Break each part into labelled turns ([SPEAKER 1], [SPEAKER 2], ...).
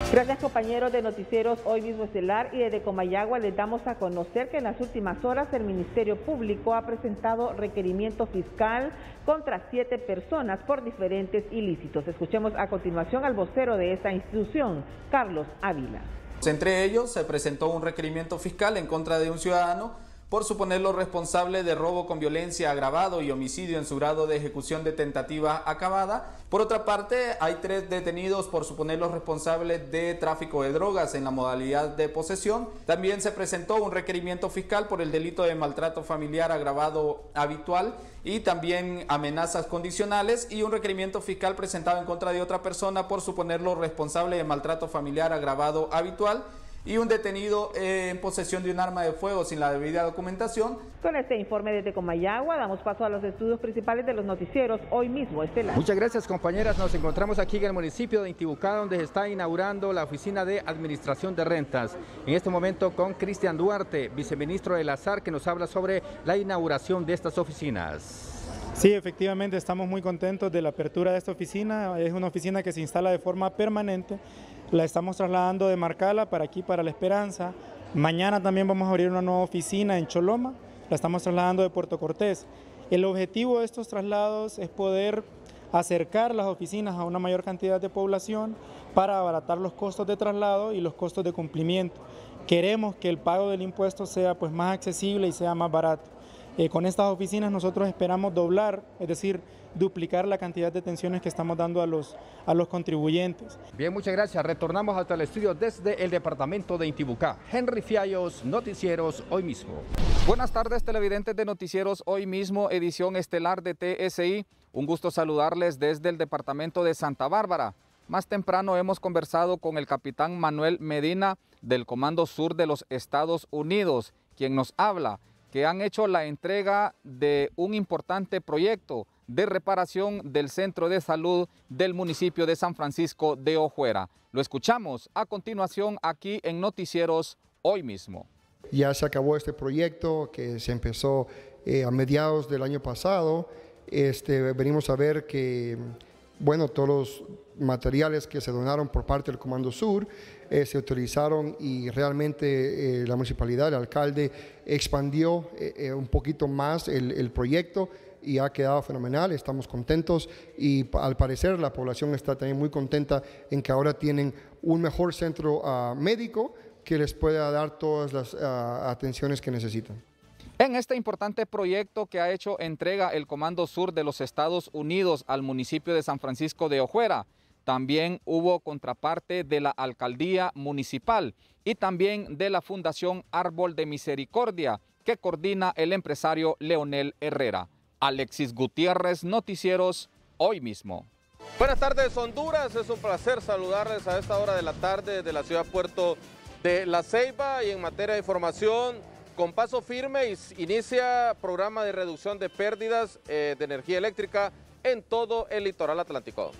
[SPEAKER 1] Gracias, compañeros de Noticieros Hoy Mismo Estelar, y desde Comayagua les damos a conocer que en las últimas horas el Ministerio Público ha presentado requerimiento fiscal contra 7 personas por diferentes ilícitos. Escuchemos a continuación al vocero de esta institución, Carlos Ávila.
[SPEAKER 2] Entre ellos se presentó un requerimiento fiscal en contra de un ciudadano por suponerlo responsable de robo con violencia agravado y homicidio en su grado de ejecución de tentativa acabada. Por otra parte, hay 3 detenidos por suponerlos responsables de tráfico de drogas en la modalidad de posesión. También se presentó un requerimiento fiscal por el delito de maltrato familiar agravado habitual y también amenazas condicionales, y un requerimiento fiscal presentado en contra de otra persona por suponerlo responsable de maltrato familiar agravado habitual, y un detenido en posesión de un arma de fuego sin la debida documentación.
[SPEAKER 1] Con este informe desde Comayagua damos paso a los estudios principales de los noticieros Hoy Mismo Estelar.
[SPEAKER 3] Muchas gracias, compañeras. Nos encontramos aquí en el municipio de Intibucá, donde se está inaugurando la Oficina de Administración de Rentas. En este momento con Cristian Duarte, viceministro de la SAR, que nos habla sobre la inauguración de estas oficinas.
[SPEAKER 4] Sí, efectivamente estamos muy contentos de la apertura de esta oficina. Es una oficina que se instala de forma permanente. La estamos trasladando de Marcala para aquí, para La Esperanza. Mañana también vamos a abrir una nueva oficina en Choloma. La estamos trasladando de Puerto Cortés. El objetivo de estos traslados es poder acercar las oficinas a una mayor cantidad de población para abaratar los costos de traslado y los costos de cumplimiento. Queremos que el pago del impuesto sea más accesible y sea más barato. Con estas oficinas nosotros esperamos doblar, es decir, duplicar la cantidad de atenciones que estamos dando a los contribuyentes.
[SPEAKER 3] Bien, muchas gracias. Retornamos hasta el estudio desde el departamento de Intibucá. Henry Fiallos, Noticieros Hoy Mismo.
[SPEAKER 2] Buenas tardes, televidentes de Noticieros Hoy Mismo, edición estelar de TSI. Un gusto saludarles desde el departamento de Santa Bárbara. Más temprano hemos conversado con el capitán Manuel Medina del Comando Sur de los Estados Unidos, quien nos habla que han hecho la entrega de un importante proyecto de reparación del centro de salud del municipio de San Francisco de Ojuera. Lo escuchamos a continuación aquí en Noticieros Hoy Mismo.
[SPEAKER 5] Ya se acabó este proyecto que se empezó a mediados del año pasado. Venimos a ver que, bueno, todos los materiales que se donaron por parte del Comando Sur se utilizaron, y realmente la municipalidad, el alcalde, expandió un poquito más el proyecto y ha quedado fenomenal. Estamos contentos y al parecer la población está también muy contenta en que ahora tienen un mejor centro médico que les pueda dar todas las atenciones que necesitan.
[SPEAKER 2] En este importante proyecto que ha hecho entrega el Comando Sur de los Estados Unidos al municipio de San Francisco de Ojuera, también hubo contraparte de la Alcaldía Municipal y también de la Fundación Árbol de Misericordia, que coordina el empresario Leonel Herrera. Alexis Gutiérrez, Noticieros Hoy Mismo.
[SPEAKER 6] Buenas tardes, Honduras. Es un placer saludarles a esta hora de la tarde de la ciudad puerto de La Ceiba. Y en materia de información, con paso firme inicia programa de reducción de pérdidas de energía eléctrica en todo el litoral atlántico.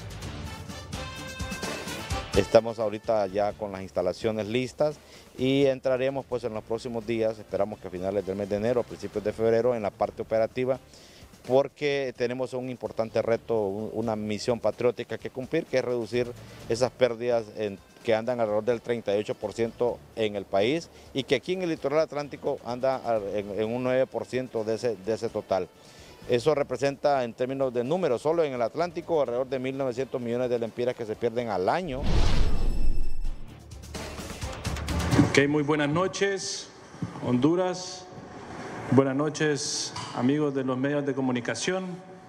[SPEAKER 7] Estamos ahorita ya con las instalaciones listas y entraremos pues en los próximos días, esperamos que a finales del mes de enero, a principios de febrero, en la parte operativa, porque tenemos un importante reto, una misión patriótica que cumplir, que es reducir esas pérdidas que andan alrededor del 38% en el país, y que aquí en el litoral atlántico anda en un 9% de ese total. Eso representa, en términos de números, solo en el Atlántico, alrededor de 1.900 millones de lempiras que se pierden al año.
[SPEAKER 8] Ok, muy buenas noches, Honduras. Buenas noches, amigos de los medios de comunicación.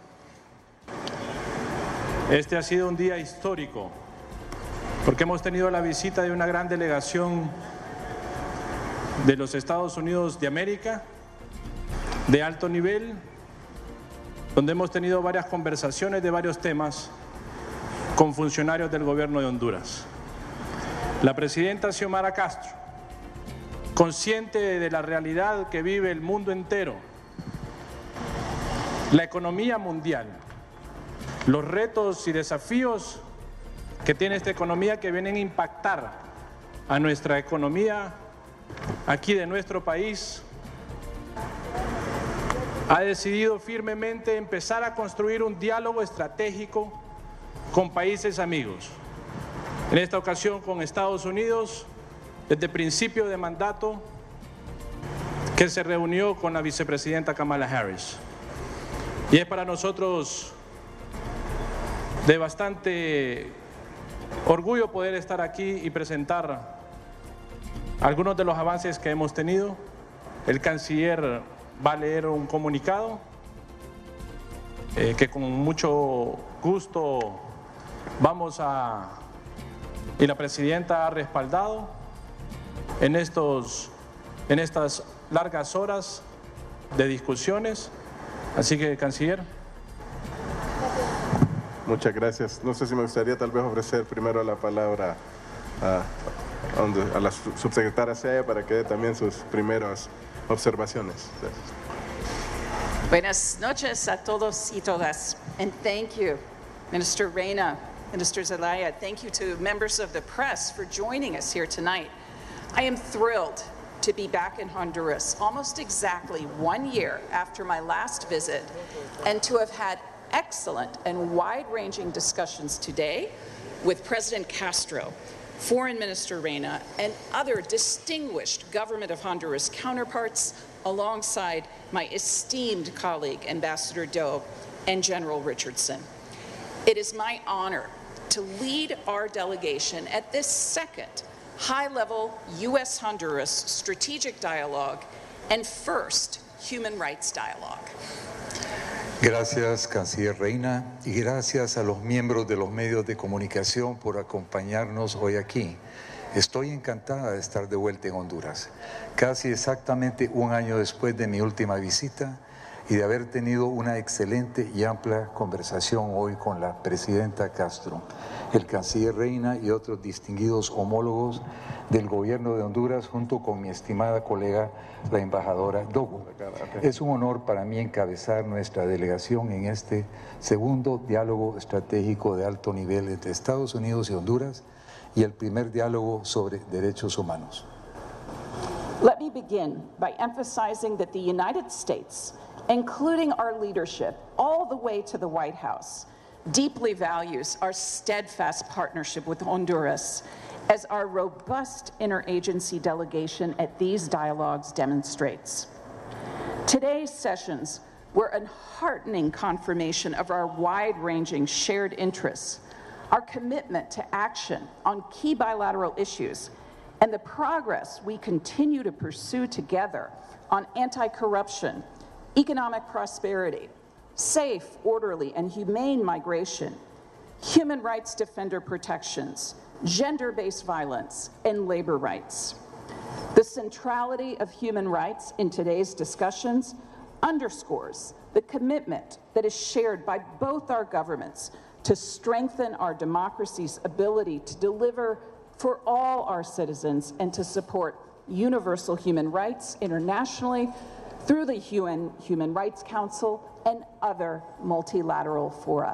[SPEAKER 8] Este ha sido un día histórico, porque hemos tenido la visita de una gran delegación de los Estados Unidos de América, de alto nivel, donde hemos tenido varias conversaciones de varios temas con funcionarios del gobierno de Honduras. La presidenta Xiomara Castro, consciente de la realidad que vive el mundo entero, la economía mundial, los retos y desafíos que tiene esta economía que vienen a impactar a nuestra economía aquí de nuestro país, ha decidido firmemente empezar a construir un diálogo estratégico con países amigos. En esta ocasión con Estados Unidos, desde el principio de mandato, que se reunió con la vicepresidenta Kamala Harris. Y es para nosotros de bastante orgullo poder estar aquí y presentar algunos de los avances que hemos tenido. El canciller va a leer un comunicado que con mucho gusto y la presidenta ha respaldado en estas largas horas de discusiones. Así que, canciller.
[SPEAKER 9] Muchas gracias. No sé si me gustaría tal vez ofrecer primero la palabra a la subsecretaria Celaya para que dé también sus primeras observaciones. Gracias.
[SPEAKER 10] Buenas noches a todos y todas, and thank you, Minister Reyna, Minister Zelaya. Thank you to members of the press for joining us here tonight. I am thrilled to be back in Honduras almost exactly 1 year after my last visit, and to have had excellent and wide-ranging discussions today with President Castro, Foreign Minister Reyna, and other distinguished Government of Honduras counterparts, alongside my esteemed colleague, Ambassador Doe, and General Richardson. It is my honor to lead our delegation at this second high-level U.S.-Honduras strategic dialogue and first human rights dialogue.
[SPEAKER 11] Gracias, Canciller Reyna, y gracias a los miembros de los medios de comunicación por acompañarnos hoy aquí. Estoy encantada de estar de vuelta en Honduras, casi exactamente 1 año después de mi última visita y de haber tenido una excelente y amplia conversación hoy con la presidenta Castro, el canciller Reyna y otros distinguidos homólogos del gobierno de Honduras, junto con mi estimada colega, la embajadora Dogo. Es un honor para mí encabezar nuestra delegación en este segundo diálogo estratégico de alto nivel entre Estados Unidos y Honduras y el primer diálogo sobre derechos humanos.
[SPEAKER 10] Let me begin by emphasizing that the United States, including our leadership all the way to the White House, deeply values our steadfast partnership with Honduras, as our robust interagency delegation at these dialogues demonstrates. Today's sessions were a heartening confirmation of our wide-ranging shared interests, our commitment to action on key bilateral issues, and the progress we continue to pursue together on anti-corruption, economic prosperity, safe, orderly, and humane migration, human rights defender protections, gender-based violence, and labor rights. The centrality of human rights in today's discussions underscores the commitment that is shared by both our governments to strengthen our democracy's ability to deliver for all our citizens and to support universal human rights internationally through the UN Human Rights Council and other multilateral fora.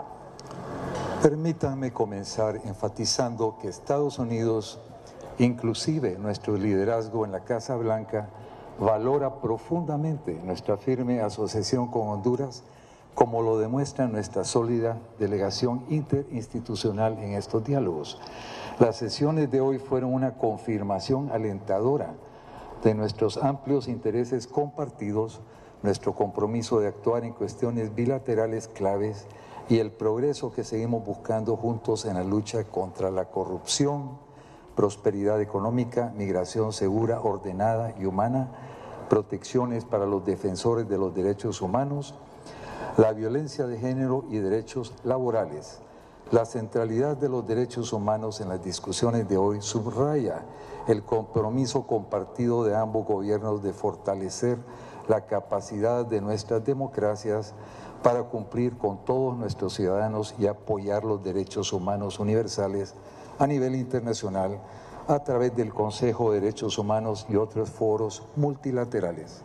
[SPEAKER 11] Permítanme comenzar enfatizando que Estados Unidos, inclusive nuestro liderazgo en la Casa Blanca, valora profundamente nuestra firme asociación con Honduras, como lo demuestra nuestra sólida delegación interinstitucional en estos diálogos. Las sesiones de hoy fueron una confirmación alentadora de nuestros amplios intereses compartidos, nuestro compromiso de actuar en cuestiones bilaterales claves y el progreso que seguimos buscando juntos en la lucha contra la corrupción, prosperidad económica, migración segura, ordenada y humana, protecciones para los defensores de los derechos humanos, la violencia de género y derechos laborales. La centralidad de los derechos humanos en las discusiones de hoy subraya el compromiso compartido de ambos gobiernos de fortalecer la capacidad de nuestras democracias para cumplir con todos nuestros ciudadanos y apoyar los derechos humanos universales a nivel internacional a través del Consejo de Derechos Humanos y otros foros multilaterales.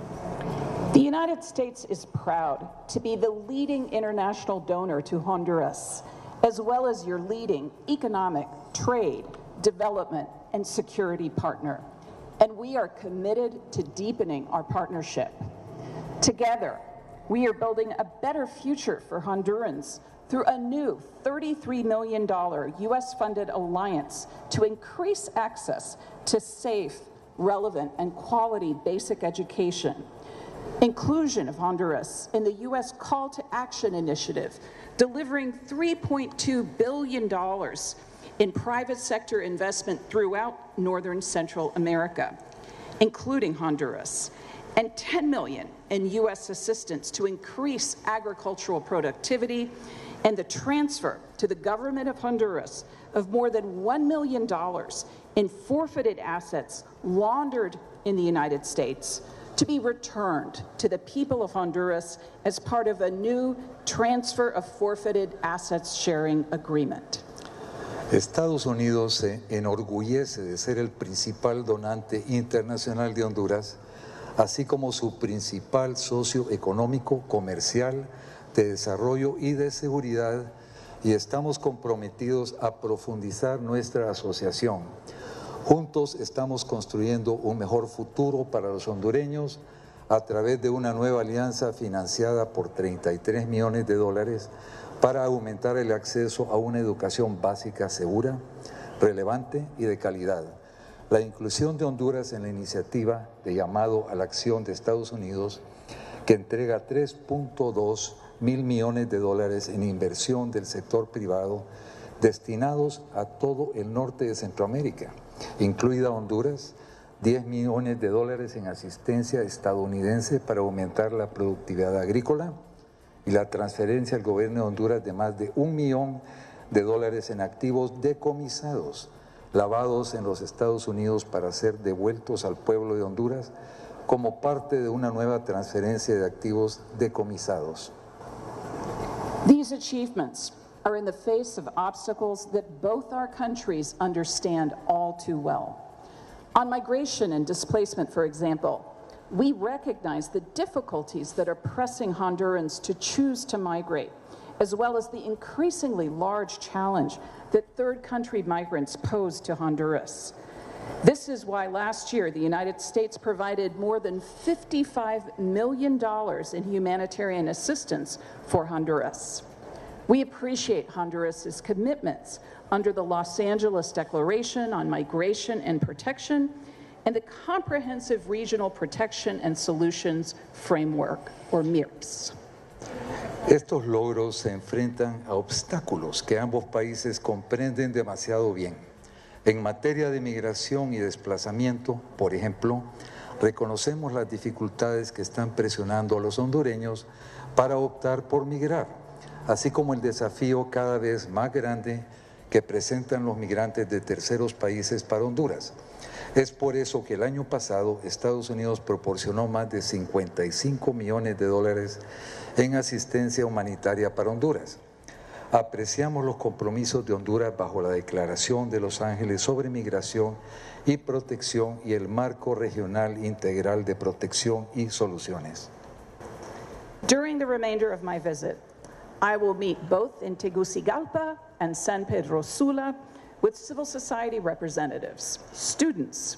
[SPEAKER 10] The United States is proud to be the leading international donor to Honduras, as well as your leading economic, trade, development, and security partner. And we are committed to deepening our partnership. Together, we are building a better future for Hondurans through a new $33 million U.S.-funded alliance to increase access to safe, relevant, and quality basic education. Inclusion of Honduras in the U.S. Call to Action Initiative, delivering $3.2 billion in private sector investment throughout Northern Central America, including Honduras, and $10 million in U.S. assistance to increase agricultural productivity and the transfer to the government of Honduras of more than $1 million in forfeited assets laundered in the United States to be returned to the people of Honduras as part of a new transfer of forfeited assets sharing agreement.
[SPEAKER 11] Estados Unidos se enorgullece de ser el principal donante internacional de Honduras, así como su principal socio económico, comercial, de desarrollo y de seguridad, y estamos comprometidos a profundizar nuestra asociación. Juntos estamos construyendo un mejor futuro para los hondureños a través de una nueva alianza financiada por $33 millones para aumentar el acceso a una educación básica segura, relevante y de calidad. La inclusión de Honduras en la iniciativa de llamado a la acción de Estados Unidos, que entrega $3.2 mil millones en inversión del sector privado destinados a todo el norte de Centroamérica, incluida Honduras, $10 millones en asistencia estadounidense para aumentar la productividad agrícola y la transferencia al gobierno de Honduras de más de $1 millón en activos decomisados, lavados en los Estados Unidos para ser devueltos al pueblo de Honduras como parte de una nueva transferencia de activos decomisados.
[SPEAKER 10] These achievements are in the face of obstacles that both our countries understand all too well. On migration and displacement, for example, we recognize the difficulties that are pressing Hondurans to choose to migrate, as well as the increasingly large challenge that third country migrants pose to Honduras. This is why last year the United States provided more than $55 million in humanitarian assistance for Honduras. We appreciate Honduras's commitments under the Los Angeles Declaration on Migration and Protection and the Comprehensive Regional Protection and Solutions Framework, or MIRPS.
[SPEAKER 11] Estos logros se enfrentan a obstáculos que ambos países comprenden demasiado bien. En materia de migración y desplazamiento, por ejemplo, reconocemos las dificultades que están presionando a los hondureños para optar por migrar, así como el desafío cada vez más grande que presentan los migrantes de terceros países para Honduras. Es por eso que el año pasado Estados Unidos proporcionó más de $55 millones en asistencia humanitaria para Honduras. Apreciamos los compromisos de Honduras bajo la Declaración de Los Ángeles sobre Migración y Protección y el Marco Regional Integral de Protección y Soluciones.
[SPEAKER 10] During the remainder of my visit, I will meet both in Tegucigalpa and San Pedro Sula with civil society representatives, students,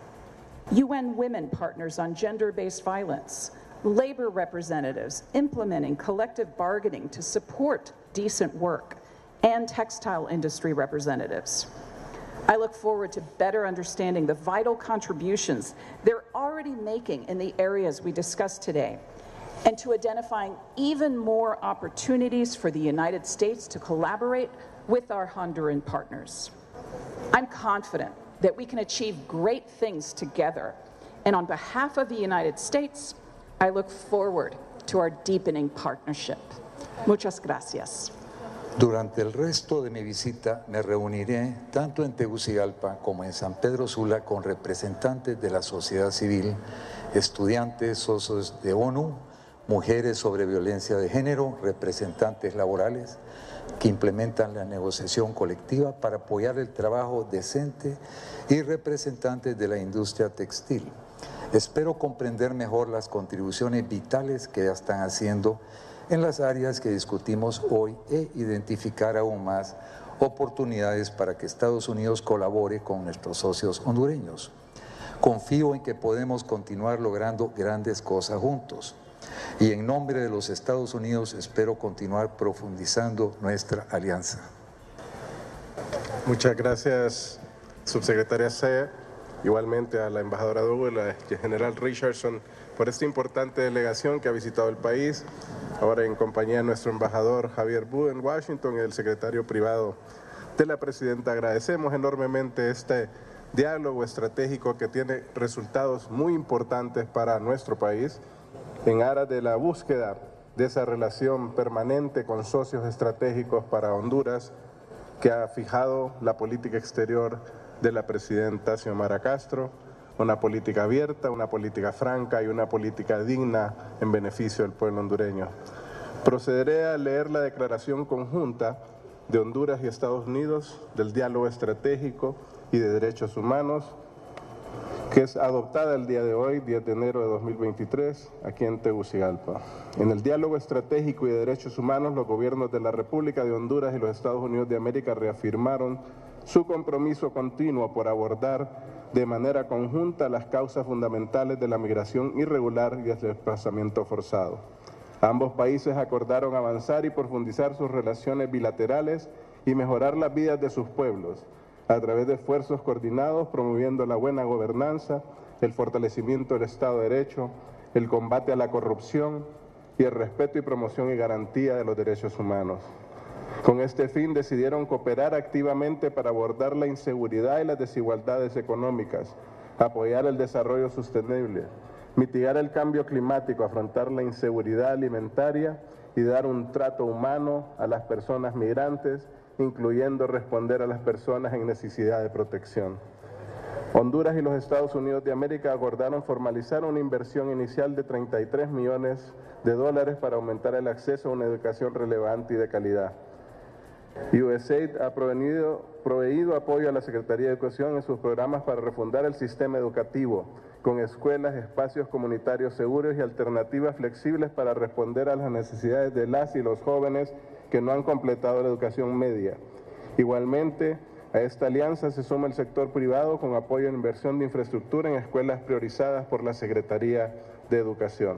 [SPEAKER 10] UN Women partners on gender-based violence, labor representatives implementing collective bargaining to support decent work, and textile industry representatives. I look forward to better understanding the vital contributions they're already making in the areas we discussed today, and to identifying even more opportunities for the United States to collaborate with our Honduran partners. I'm confident that we can achieve great things together, and on behalf of the United States, I look forward to our deepening partnership. Muchas gracias.
[SPEAKER 11] Durante el resto de mi visita me reuniré tanto en Tegucigalpa como en San Pedro Sula con representantes de la sociedad civil, estudiantes, socios de ONU, mujeres sobre violencia de género, representantes laborales que implementan la negociación colectiva para apoyar el trabajo decente y representantes de la industria textil. Espero comprender mejor las contribuciones vitales que ya están haciendo en las áreas que discutimos hoy e identificar aún más oportunidades para que Estados Unidos colabore con nuestros socios hondureños. Confío en que podemos continuar logrando grandes cosas juntos. Y en nombre de los Estados Unidos espero continuar profundizando nuestra alianza.
[SPEAKER 9] Muchas gracias, subsecretaria Sea, igualmente a la embajadora Douglas y al general Richardson por esta importante delegación que ha visitado el país, ahora en compañía de nuestro embajador Javier Bú en Washington y el secretario privado de la presidenta. Agradecemos enormemente este diálogo estratégico que tiene resultados muy importantes para nuestro país en aras de la búsqueda de esa relación permanente con socios estratégicos para Honduras que ha fijado la política exterior de la presidenta Xiomara Castro, una política abierta, una política franca y una política digna en beneficio del pueblo hondureño. Procederé a leer la declaración conjunta de Honduras y Estados Unidos del diálogo estratégico y de derechos humanos, que es adoptada el día de hoy, 10 de enero de 2023, aquí en Tegucigalpa. En el diálogo estratégico y de derechos humanos, los gobiernos de la República de Honduras y los Estados Unidos de América reafirmaron su compromiso continuo por abordar de manera conjunta las causas fundamentales de la migración irregular y el desplazamiento forzado. Ambos países acordaron avanzar y profundizar sus relaciones bilaterales y mejorar las vidas de sus pueblos a través de esfuerzos coordinados promoviendo la buena gobernanza, el fortalecimiento del Estado de Derecho, el combate a la corrupción y el respeto y promoción y garantía de los derechos humanos. Con este fin decidieron cooperar activamente para abordar la inseguridad y las desigualdades económicas, apoyar el desarrollo sostenible, mitigar el cambio climático, afrontar la inseguridad alimentaria y dar un trato humano a las personas migrantes, incluyendo responder a las personas en necesidad de protección. Honduras y los Estados Unidos de América acordaron formalizar una inversión inicial de $33 millones para aumentar el acceso a una educación relevante y de calidad. USAID ha proveído apoyo a la Secretaría de Educación en sus programas para refundar el sistema educativo, con escuelas, espacios comunitarios seguros y alternativas flexibles para responder a las necesidades de las y los jóvenes que no han completado la educación media. Igualmente, a esta alianza se suma el sector privado con apoyo en inversión de infraestructura en escuelas priorizadas por la Secretaría de Educación.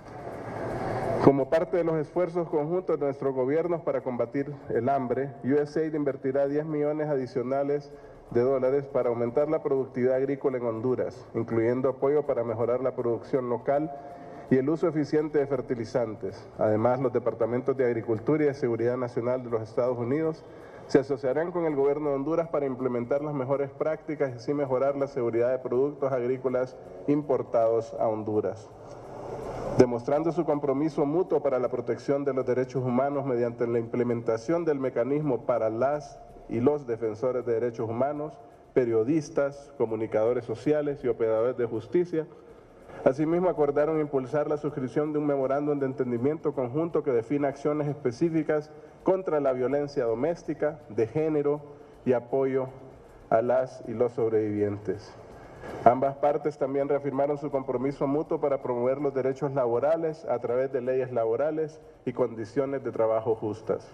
[SPEAKER 9] Como parte de los esfuerzos conjuntos de nuestros gobiernos para combatir el hambre, USAID invertirá $10 millones adicionales para aumentar la productividad agrícola en Honduras, incluyendo apoyo para mejorar la producción local y el uso eficiente de fertilizantes. Además, los departamentos de Agricultura y de Seguridad Nacional de los Estados Unidos se asociarán con el gobierno de Honduras para implementar las mejores prácticas y así mejorar la seguridad de productos agrícolas importados a Honduras. Demostrando su compromiso mutuo para la protección de los derechos humanos mediante la implementación del mecanismo para las y los defensores de derechos humanos, periodistas, comunicadores sociales y operadores de justicia. Asimismo, acordaron impulsar la suscripción de un memorándum de entendimiento conjunto que define acciones específicas contra la violencia doméstica, de género y apoyo a las y los sobrevivientes. Ambas partes también reafirmaron su compromiso mutuo para promover los derechos laborales a través de leyes laborales y condiciones de trabajo justas.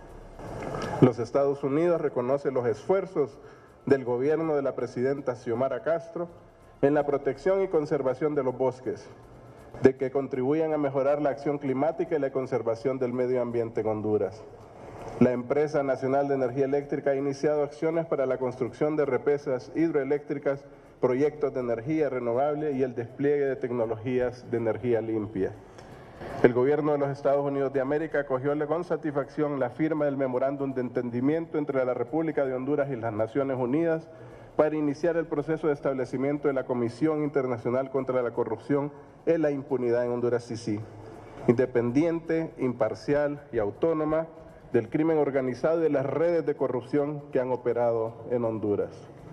[SPEAKER 9] Los Estados Unidos reconocen los esfuerzos del gobierno de la presidenta Xiomara Castro en la protección y conservación de los bosques, de que contribuyan a mejorar la acción climática y la conservación del medio ambiente en Honduras. La Empresa Nacional de Energía Eléctrica ha iniciado acciones para la construcción de represas hidroeléctricas, proyectos de energía renovable y el despliegue de tecnologías de energía limpia. El gobierno de los Estados Unidos de América acogió con satisfacción la firma del memorándum de entendimiento entre la República de Honduras y las Naciones Unidas para iniciar el proceso de establecimiento de la Comisión Internacional contra la Corrupción y la Impunidad en Honduras, CICIG, independiente, imparcial y autónoma del crimen organizado y de las redes de corrupción que han operado en Honduras.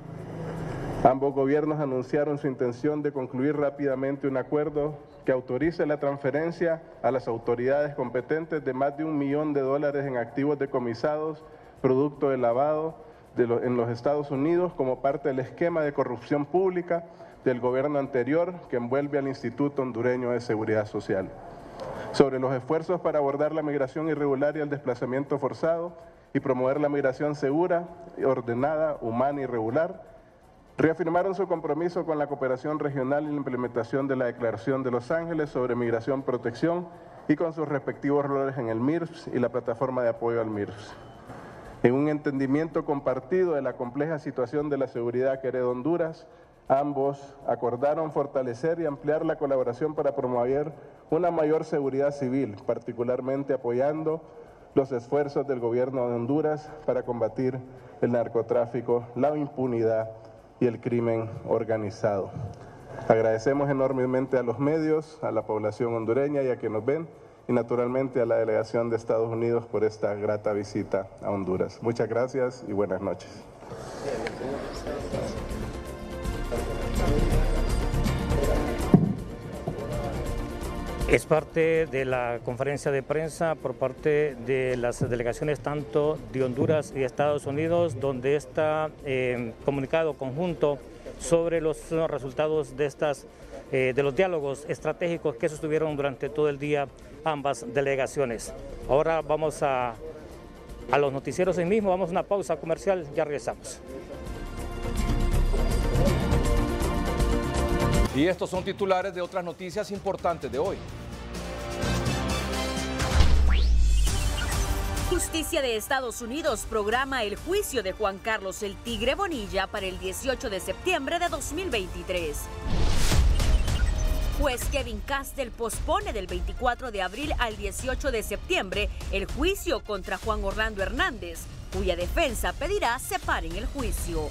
[SPEAKER 9] Ambos gobiernos anunciaron su intención de concluir rápidamente un acuerdo que autorice la transferencia a las autoridades competentes de más de $1 millón en activos decomisados, producto del lavado en los Estados Unidos como parte del esquema de corrupción pública del gobierno anterior que envuelve al Instituto Hondureño de Seguridad Social. Sobre los esfuerzos para abordar la migración irregular y el desplazamiento forzado y promover la migración segura, ordenada, humana y regular, Reafirmaron su compromiso con la cooperación regional y la implementación de la Declaración de Los Ángeles sobre Migración y Protección y con sus respectivos roles en el MIRPS y la plataforma de apoyo al MIRPS. En un entendimiento compartido de la compleja situación de la seguridad que hereda Honduras, ambos acordaron fortalecer y ampliar la colaboración para promover una mayor seguridad civil, particularmente apoyando los esfuerzos del gobierno de Honduras para combatir el narcotráfico, la impunidad y el crimen organizado. Agradecemos enormemente a los medios, a la población hondureña y a quienes nos ven, y naturalmente a la delegación de Estados Unidos por esta grata visita a Honduras. Muchas gracias y buenas noches.
[SPEAKER 12] Es parte de la conferencia de prensa por parte de las delegaciones tanto de Honduras y Estados Unidos, donde está comunicado conjunto sobre los resultados de los diálogos estratégicos que sostuvieron durante todo el día ambas delegaciones. Ahora vamos a los noticieros hoy mismo, vamos a una pausa comercial, ya regresamos.
[SPEAKER 13] Y estos son titulares de otras noticias importantes de hoy.
[SPEAKER 14] Justicia de Estados Unidos programa el juicio de Juan Carlos el Tigre Bonilla para el 18 de septiembre de 2023. Juez Kevin Castel pospone del 24 de abril al 18 de septiembre el juicio contra Juan Orlando Hernández, cuya defensa pedirá separen el juicio.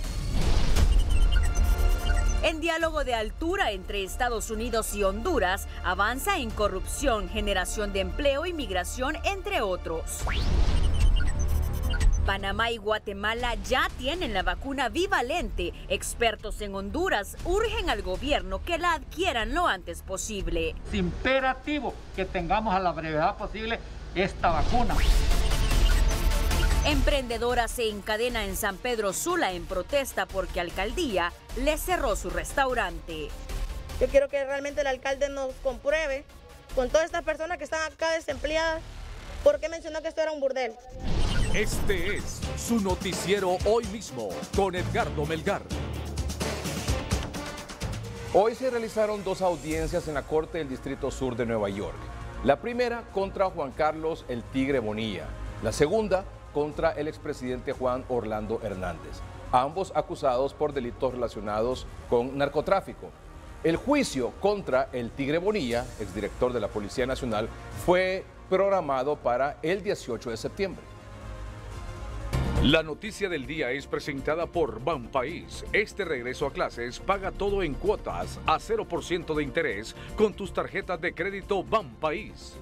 [SPEAKER 14] En diálogo de altura entre Estados Unidos y Honduras, avanza en corrupción, generación de empleo y migración, entre otros. Panamá y Guatemala ya tienen la vacuna bivalente. Expertos en Honduras urgen al gobierno que la adquieran lo antes posible.
[SPEAKER 15] Es imperativo que tengamos a la brevedad posible esta vacuna.
[SPEAKER 14] Emprendedora se encadena en San Pedro Sula en protesta porque alcaldía le cerró su restaurante.
[SPEAKER 16] Yo quiero que realmente el alcalde nos compruebe con todas estas personas que están acá desempleadas, ¿por qué mencionó que esto era un burdel?
[SPEAKER 17] Este es su noticiero hoy mismo con Edgardo Melgar.
[SPEAKER 13] Hoy se realizaron dos audiencias en la Corte del Distrito Sur de Nueva York. La primera contra Juan Carlos el Tigre Bonilla. La segunda contra el expresidente Juan Orlando Hernández, ambos acusados por delitos relacionados con narcotráfico. El juicio contra el Tigre Bonilla, exdirector de la Policía Nacional, fue programado para el 18 de septiembre.
[SPEAKER 17] La noticia del día es presentada por Banpaís. Este regreso a clases paga todo en cuotas a 0% de interés con tus tarjetas de crédito Banpaís.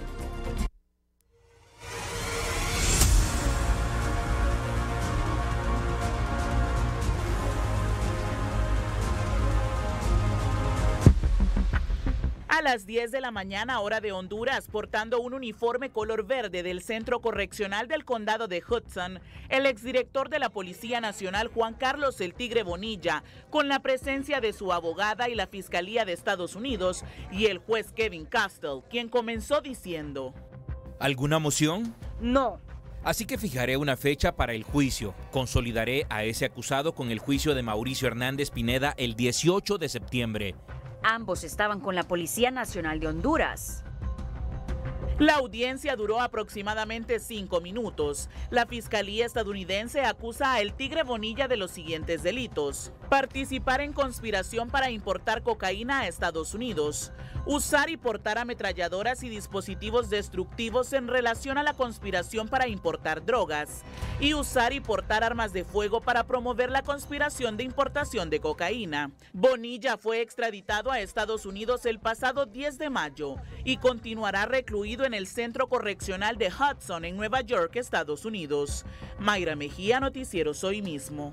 [SPEAKER 18] A las 10 de la mañana, hora de Honduras, portando un uniforme color verde del Centro Correccional del Condado de Hudson, el exdirector de la Policía Nacional, Juan Carlos el Tigre Bonilla, con la presencia de su abogada y la Fiscalía de Estados Unidos y el juez Kevin Castel, quien comenzó diciendo:
[SPEAKER 19] ¿Alguna moción?
[SPEAKER 16] No.
[SPEAKER 19] Así que fijaré una fecha para el juicio. Consolidaré a ese acusado con el juicio de Mauricio Hernández Pineda el 18 de septiembre.
[SPEAKER 14] Ambos estaban con la Policía Nacional de Honduras.
[SPEAKER 18] La audiencia duró aproximadamente 5 minutos. La Fiscalía estadounidense acusa a el Tigre Bonilla de los siguientes delitos: participar en conspiración para importar cocaína a Estados Unidos, usar y portar ametralladoras y dispositivos destructivos en relación a la conspiración para importar drogas, y usar y portar armas de fuego para promover la conspiración de importación de cocaína. Bonilla fue extraditado a Estados Unidos el pasado 10 de mayo y continuará recluido en el Centro Correccional de Hudson en Nueva York, Estados Unidos. Mayra Mejía, Noticieros Hoy Mismo.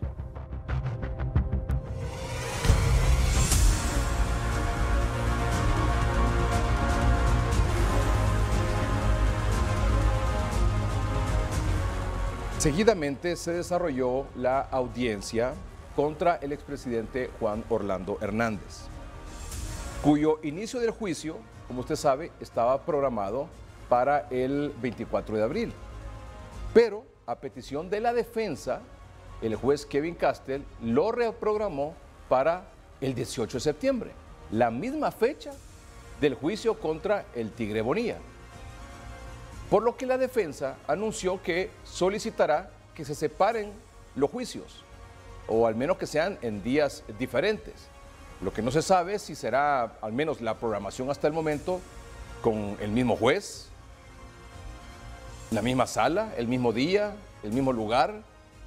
[SPEAKER 13] Seguidamente se desarrolló la audiencia contra el expresidente Juan Orlando Hernández, cuyo inicio del juicio, como usted sabe, estaba programado para el 24 de abril. Pero a petición de la defensa, el juez Kevin Castell lo reprogramó para el 18 de septiembre, la misma fecha del juicio contra el Tigre Bonilla. Por lo que la defensa anunció que solicitará que se separen los juicios, o al menos que sean en días diferentes. Lo que no se sabe es si será al menos la programación hasta el momento con el mismo juez, la misma sala, el mismo día, el mismo lugar,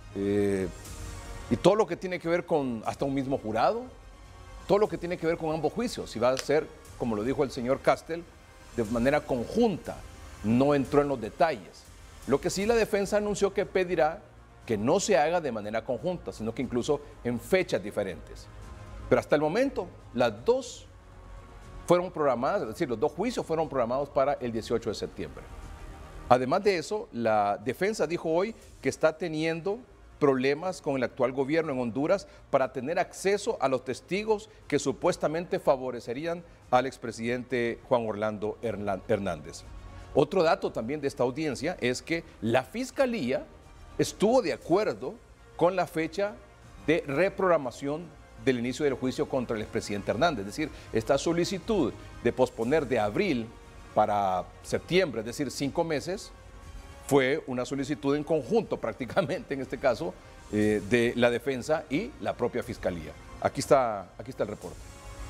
[SPEAKER 13] y todo lo que tiene que ver con hasta un mismo jurado, todo lo que tiene que ver con ambos juicios, si va a ser, como lo dijo el señor Castell, de manera conjunta, no entró en los detalles. Lo que sí la defensa anunció que pedirá que no se haga de manera conjunta, sino que incluso en fechas diferentes. Pero hasta el momento, las dos fueron programadas, es decir, los dos juicios fueron programados para el 18 de septiembre. Además de eso, la defensa dijo hoy que está teniendo problemas con el actual gobierno en Honduras para tener acceso a los testigos que supuestamente favorecerían al expresidente Juan Orlando Hernández. Otro dato también de esta audiencia es que la Fiscalía estuvo de acuerdo con la fecha de reprogramación del inicio del juicio contra el expresidente Hernández. Es decir, esta solicitud de posponer de abril para septiembre, es decir, 5 meses, fue una solicitud en conjunto prácticamente, en este caso, de la defensa y la propia Fiscalía. Aquí está el reporte.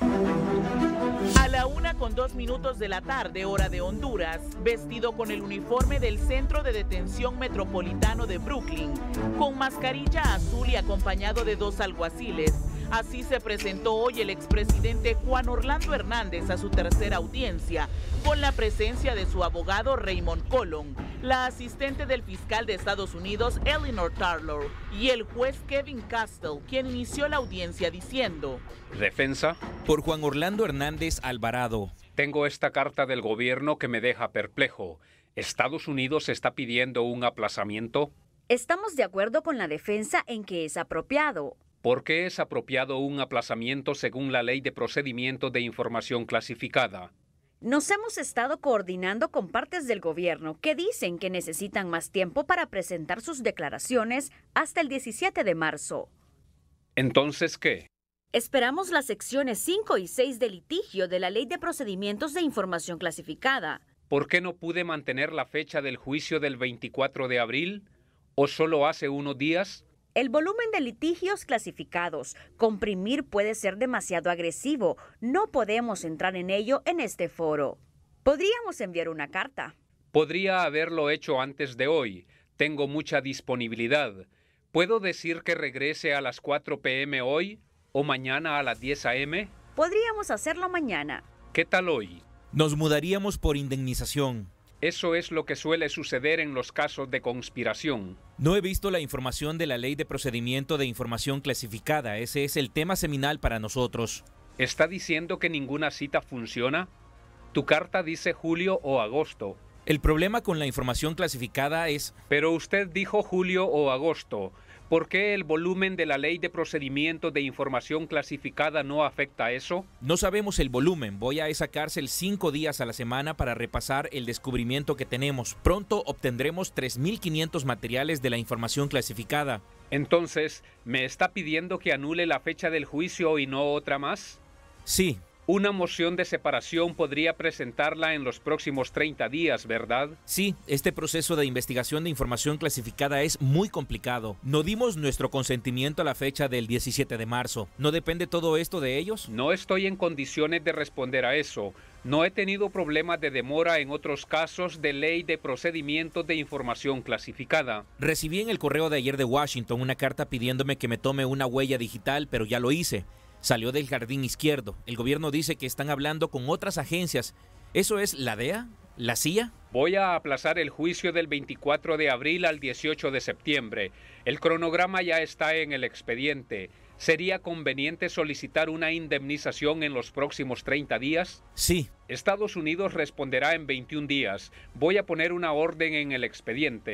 [SPEAKER 18] A la 1:02 de la tarde, hora de Honduras, vestido con el uniforme del Centro de Detención Metropolitano de Brooklyn, con mascarilla azul y acompañado de 2 alguaciles. Así se presentó hoy el expresidente Juan Orlando Hernández a su tercera audiencia, con la presencia de su abogado Raymond Colón, la asistente del fiscal de Estados Unidos Eleanor Tarlow y el juez Kevin Castell, quien inició la audiencia diciendo:
[SPEAKER 20] Defensa.
[SPEAKER 19] Por Juan Orlando Hernández Alvarado.
[SPEAKER 20] Tengo esta carta del gobierno que me deja perplejo. ¿Estados Unidos está pidiendo un aplazamiento?
[SPEAKER 14] Estamos de acuerdo con la defensa en que es apropiado.
[SPEAKER 20] ¿Por qué es apropiado un aplazamiento según la Ley de Procedimiento de Información Clasificada?
[SPEAKER 14] Nos hemos estado coordinando con partes del gobierno que dicen que necesitan más tiempo para presentar sus declaraciones hasta el 17 de marzo.
[SPEAKER 20] ¿Entonces qué?
[SPEAKER 14] Esperamos las secciones 5 y 6 de litigio de la Ley de Procedimientos de Información Clasificada.
[SPEAKER 20] ¿Por qué no pude mantener la fecha del juicio del 24 de abril? ¿O solo hace unos días?
[SPEAKER 14] El volumen de litigios clasificados, comprimir puede ser demasiado agresivo. No podemos entrar en ello en este foro. Podríamos enviar una carta.
[SPEAKER 20] Podría haberlo hecho antes de hoy. Tengo mucha disponibilidad. ¿Puedo decir que regrese a las 4 p.m. hoy o mañana a las 10 a.m.?
[SPEAKER 14] Podríamos hacerlo mañana.
[SPEAKER 20] ¿Qué tal hoy?
[SPEAKER 19] Nos mudaríamos por indemnización.
[SPEAKER 20] Eso es lo que suele suceder en los casos de conspiración.
[SPEAKER 19] No he visto la información de la Ley de Procedimiento de Información Clasificada. Ese es el tema seminal para nosotros.
[SPEAKER 20] ¿Está diciendo que ninguna cita funciona? Tu carta dice julio o agosto.
[SPEAKER 19] El problema con la información clasificada es...
[SPEAKER 20] Pero usted dijo julio o agosto. ¿Por qué el volumen de la Ley de Procedimiento de Información Clasificada no afecta a eso?
[SPEAKER 19] No sabemos el volumen. Voy a esa cárcel 5 días a la semana para repasar el descubrimiento que tenemos. Pronto obtendremos 3.500 materiales de la información clasificada.
[SPEAKER 20] Entonces, ¿me está pidiendo que anule la fecha del juicio y no otra más?
[SPEAKER 19] Sí.
[SPEAKER 20] Una moción de separación podría presentarla en los próximos 30 días, ¿verdad?
[SPEAKER 19] Sí, este proceso de investigación de información clasificada es muy complicado. No dimos nuestro consentimiento a la fecha del 17 de marzo. ¿No depende todo esto de ellos?
[SPEAKER 20] No estoy en condiciones de responder a eso. No he tenido problemas de demora en otros casos de ley de procedimientos de información clasificada.
[SPEAKER 19] Recibí en el correo de ayer de Washington una carta pidiéndome que me tome una huella digital, pero ya lo hice. Salió del jardín izquierdo. El gobierno dice que están hablando con otras agencias. ¿Eso es la DEA? ¿La CIA?
[SPEAKER 20] Voy a aplazar el juicio del 24 de abril al 18 de septiembre. El cronograma ya está en el expediente. ¿Sería conveniente solicitar una indemnización en los próximos 30 días?
[SPEAKER 19] Sí.
[SPEAKER 20] Estados Unidos responderá en 21 días. Voy a poner una orden en el expediente.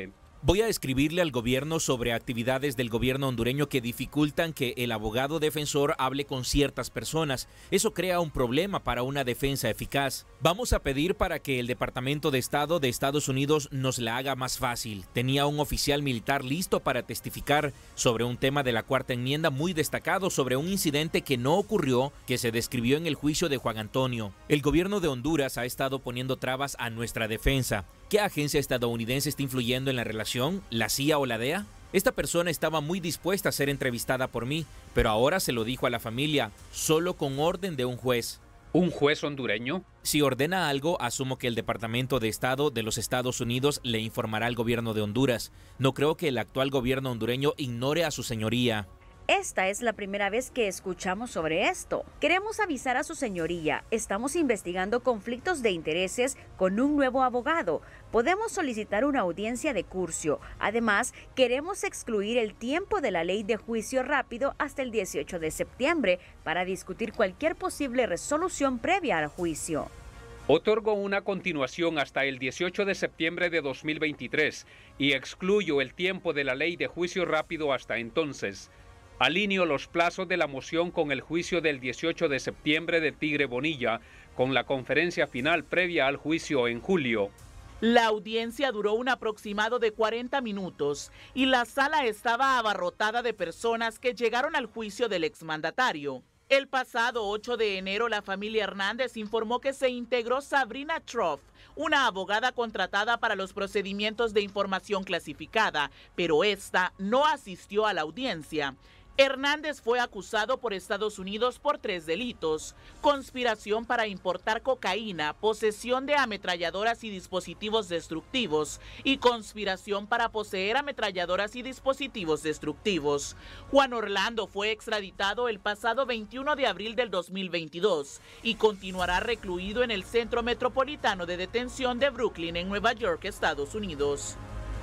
[SPEAKER 19] Voy a escribirle al gobierno sobre actividades del gobierno hondureño que dificultan que el abogado defensor hable con ciertas personas. Eso crea un problema para una defensa eficaz. Vamos a pedir para que el Departamento de Estado de Estados Unidos nos la haga más fácil. Tenía un oficial militar listo para testificar sobre un tema de la Cuarta Enmienda muy destacado sobre un incidente que no ocurrió, que se describió en el juicio de Juan Antonio. El gobierno de Honduras ha estado poniendo trabas a nuestra defensa. ¿Qué agencia estadounidense está influyendo en la relación? ¿La CIA o la DEA? Esta persona estaba muy dispuesta a ser entrevistada por mí, pero ahora se lo dijo a la familia, solo con orden de un juez.
[SPEAKER 20] ¿Un juez hondureño?
[SPEAKER 19] Si ordena algo, asumo que el Departamento de Estado de los Estados Unidos le informará al gobierno de Honduras. No creo que el actual gobierno hondureño ignore a su señoría.
[SPEAKER 14] Esta es la primera vez que escuchamos sobre esto. Queremos avisar a su señoría, estamos investigando conflictos de intereses con un nuevo abogado. Podemos solicitar una audiencia de curso. Además, queremos excluir el tiempo de la ley de juicio rápido hasta el 18 de septiembre para discutir cualquier posible resolución previa al juicio.
[SPEAKER 20] Otorgo una continuación hasta el 18 de septiembre de 2023 y excluyo el tiempo de la ley de juicio rápido hasta entonces. Alineo los plazos de la moción con el juicio del 18 de septiembre de Tigre Bonilla, con la conferencia final previa al juicio en julio.
[SPEAKER 18] La audiencia duró un aproximado de 40 minutos y la sala estaba abarrotada de personas que llegaron al juicio del exmandatario. El pasado 8 de enero, la familia Hernández informó que se integró Sabrina Troff, una abogada contratada para los procedimientos de información clasificada, pero esta no asistió a la audiencia. Hernández fue acusado por Estados Unidos por 3 delitos: conspiración para importar cocaína, posesión de ametralladoras y dispositivos destructivos y conspiración para poseer ametralladoras y dispositivos destructivos. Juan Orlando fue extraditado el pasado 21 de abril del 2022 y continuará recluido en el Centro Metropolitano de Detención de Brooklyn en Nueva York, Estados Unidos.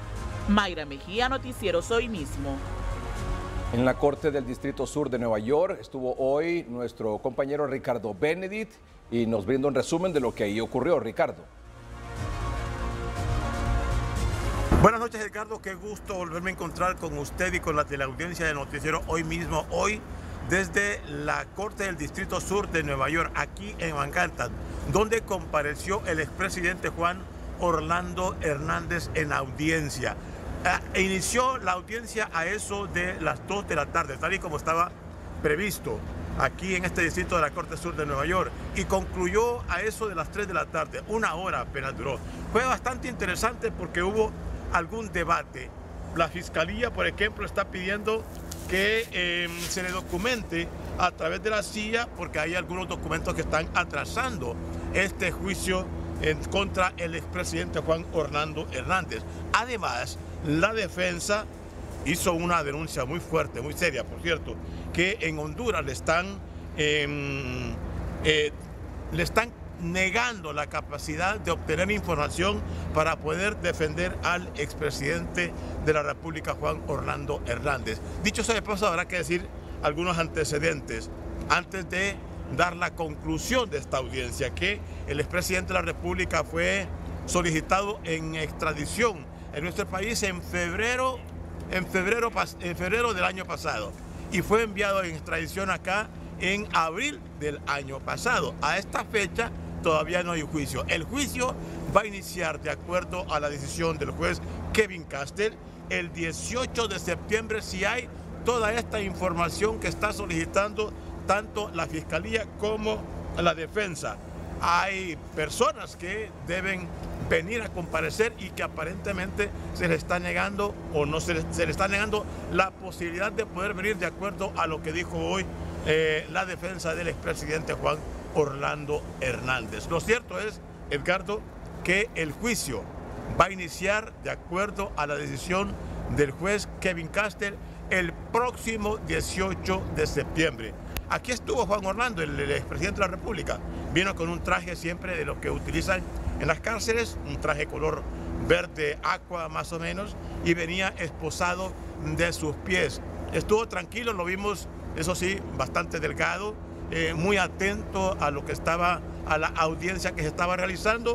[SPEAKER 18] Mayra Mejía, Noticieros Hoy Mismo.
[SPEAKER 13] En la Corte del Distrito Sur de Nueva York estuvo hoy nuestro compañero Ricardo Benedict y nos brinda un resumen de lo que ahí ocurrió. Ricardo.
[SPEAKER 21] Buenas noches, Ricardo. Qué gusto volverme a encontrar con usted y con la teleaudiencia de Noticiero Hoy Mismo. Hoy desde la Corte del Distrito Sur de Nueva York, aquí en Manhattan, donde compareció el expresidente Juan Orlando Hernández en audiencia. Inició la audiencia a eso de las 2 de la tarde, tal y como estaba previsto aquí en este distrito de la Corte Sur de Nueva York, y concluyó a eso de las 3 de la tarde, 1 hora apenas duró. Fue bastante interesante porque hubo algún debate. La Fiscalía, por ejemplo, está pidiendo que se le documente a través de la CIA, porque hay algunos documentos que están atrasando este juicio en contra el expresidente Juan Orlando Hernández. Además, la defensa hizo una denuncia muy fuerte, muy seria, por cierto, que en Honduras le están negando la capacidad de obtener información para poder defender al expresidente de la República, Juan Orlando Hernández. Dicho sea de paso, habrá que decir algunos antecedentes antes de dar la conclusión de esta audiencia, que el expresidente de la República fue solicitado en extradición en nuestro país en febrero del año pasado y fue enviado en extradición acá en abril del año pasado. A esta fecha todavía no hay juicio. El juicio va a iniciar, de acuerdo a la decisión del juez Kevin Castell, el 18 de septiembre, si hay toda esta información que está solicitando tanto la Fiscalía como la defensa. Hay personas que deben venir a comparecer y que aparentemente se les está negando o no se les está negando la posibilidad de poder venir, de acuerdo a lo que dijo hoy la defensa del expresidente Juan Orlando Hernández. Lo cierto es, Edgardo, que el juicio va a iniciar, de acuerdo a la decisión del juez Kevin Castell, el próximo 18 de septiembre. Aquí estuvo Juan Orlando, el expresidente de la República. Vino con un traje siempre de los que utilizan en las cárceles, un traje color verde aqua más o menos, y venía esposado de sus pies. Estuvo tranquilo, lo vimos, eso sí, bastante delgado, muy atento a lo que estaba, a la audiencia que se estaba realizando.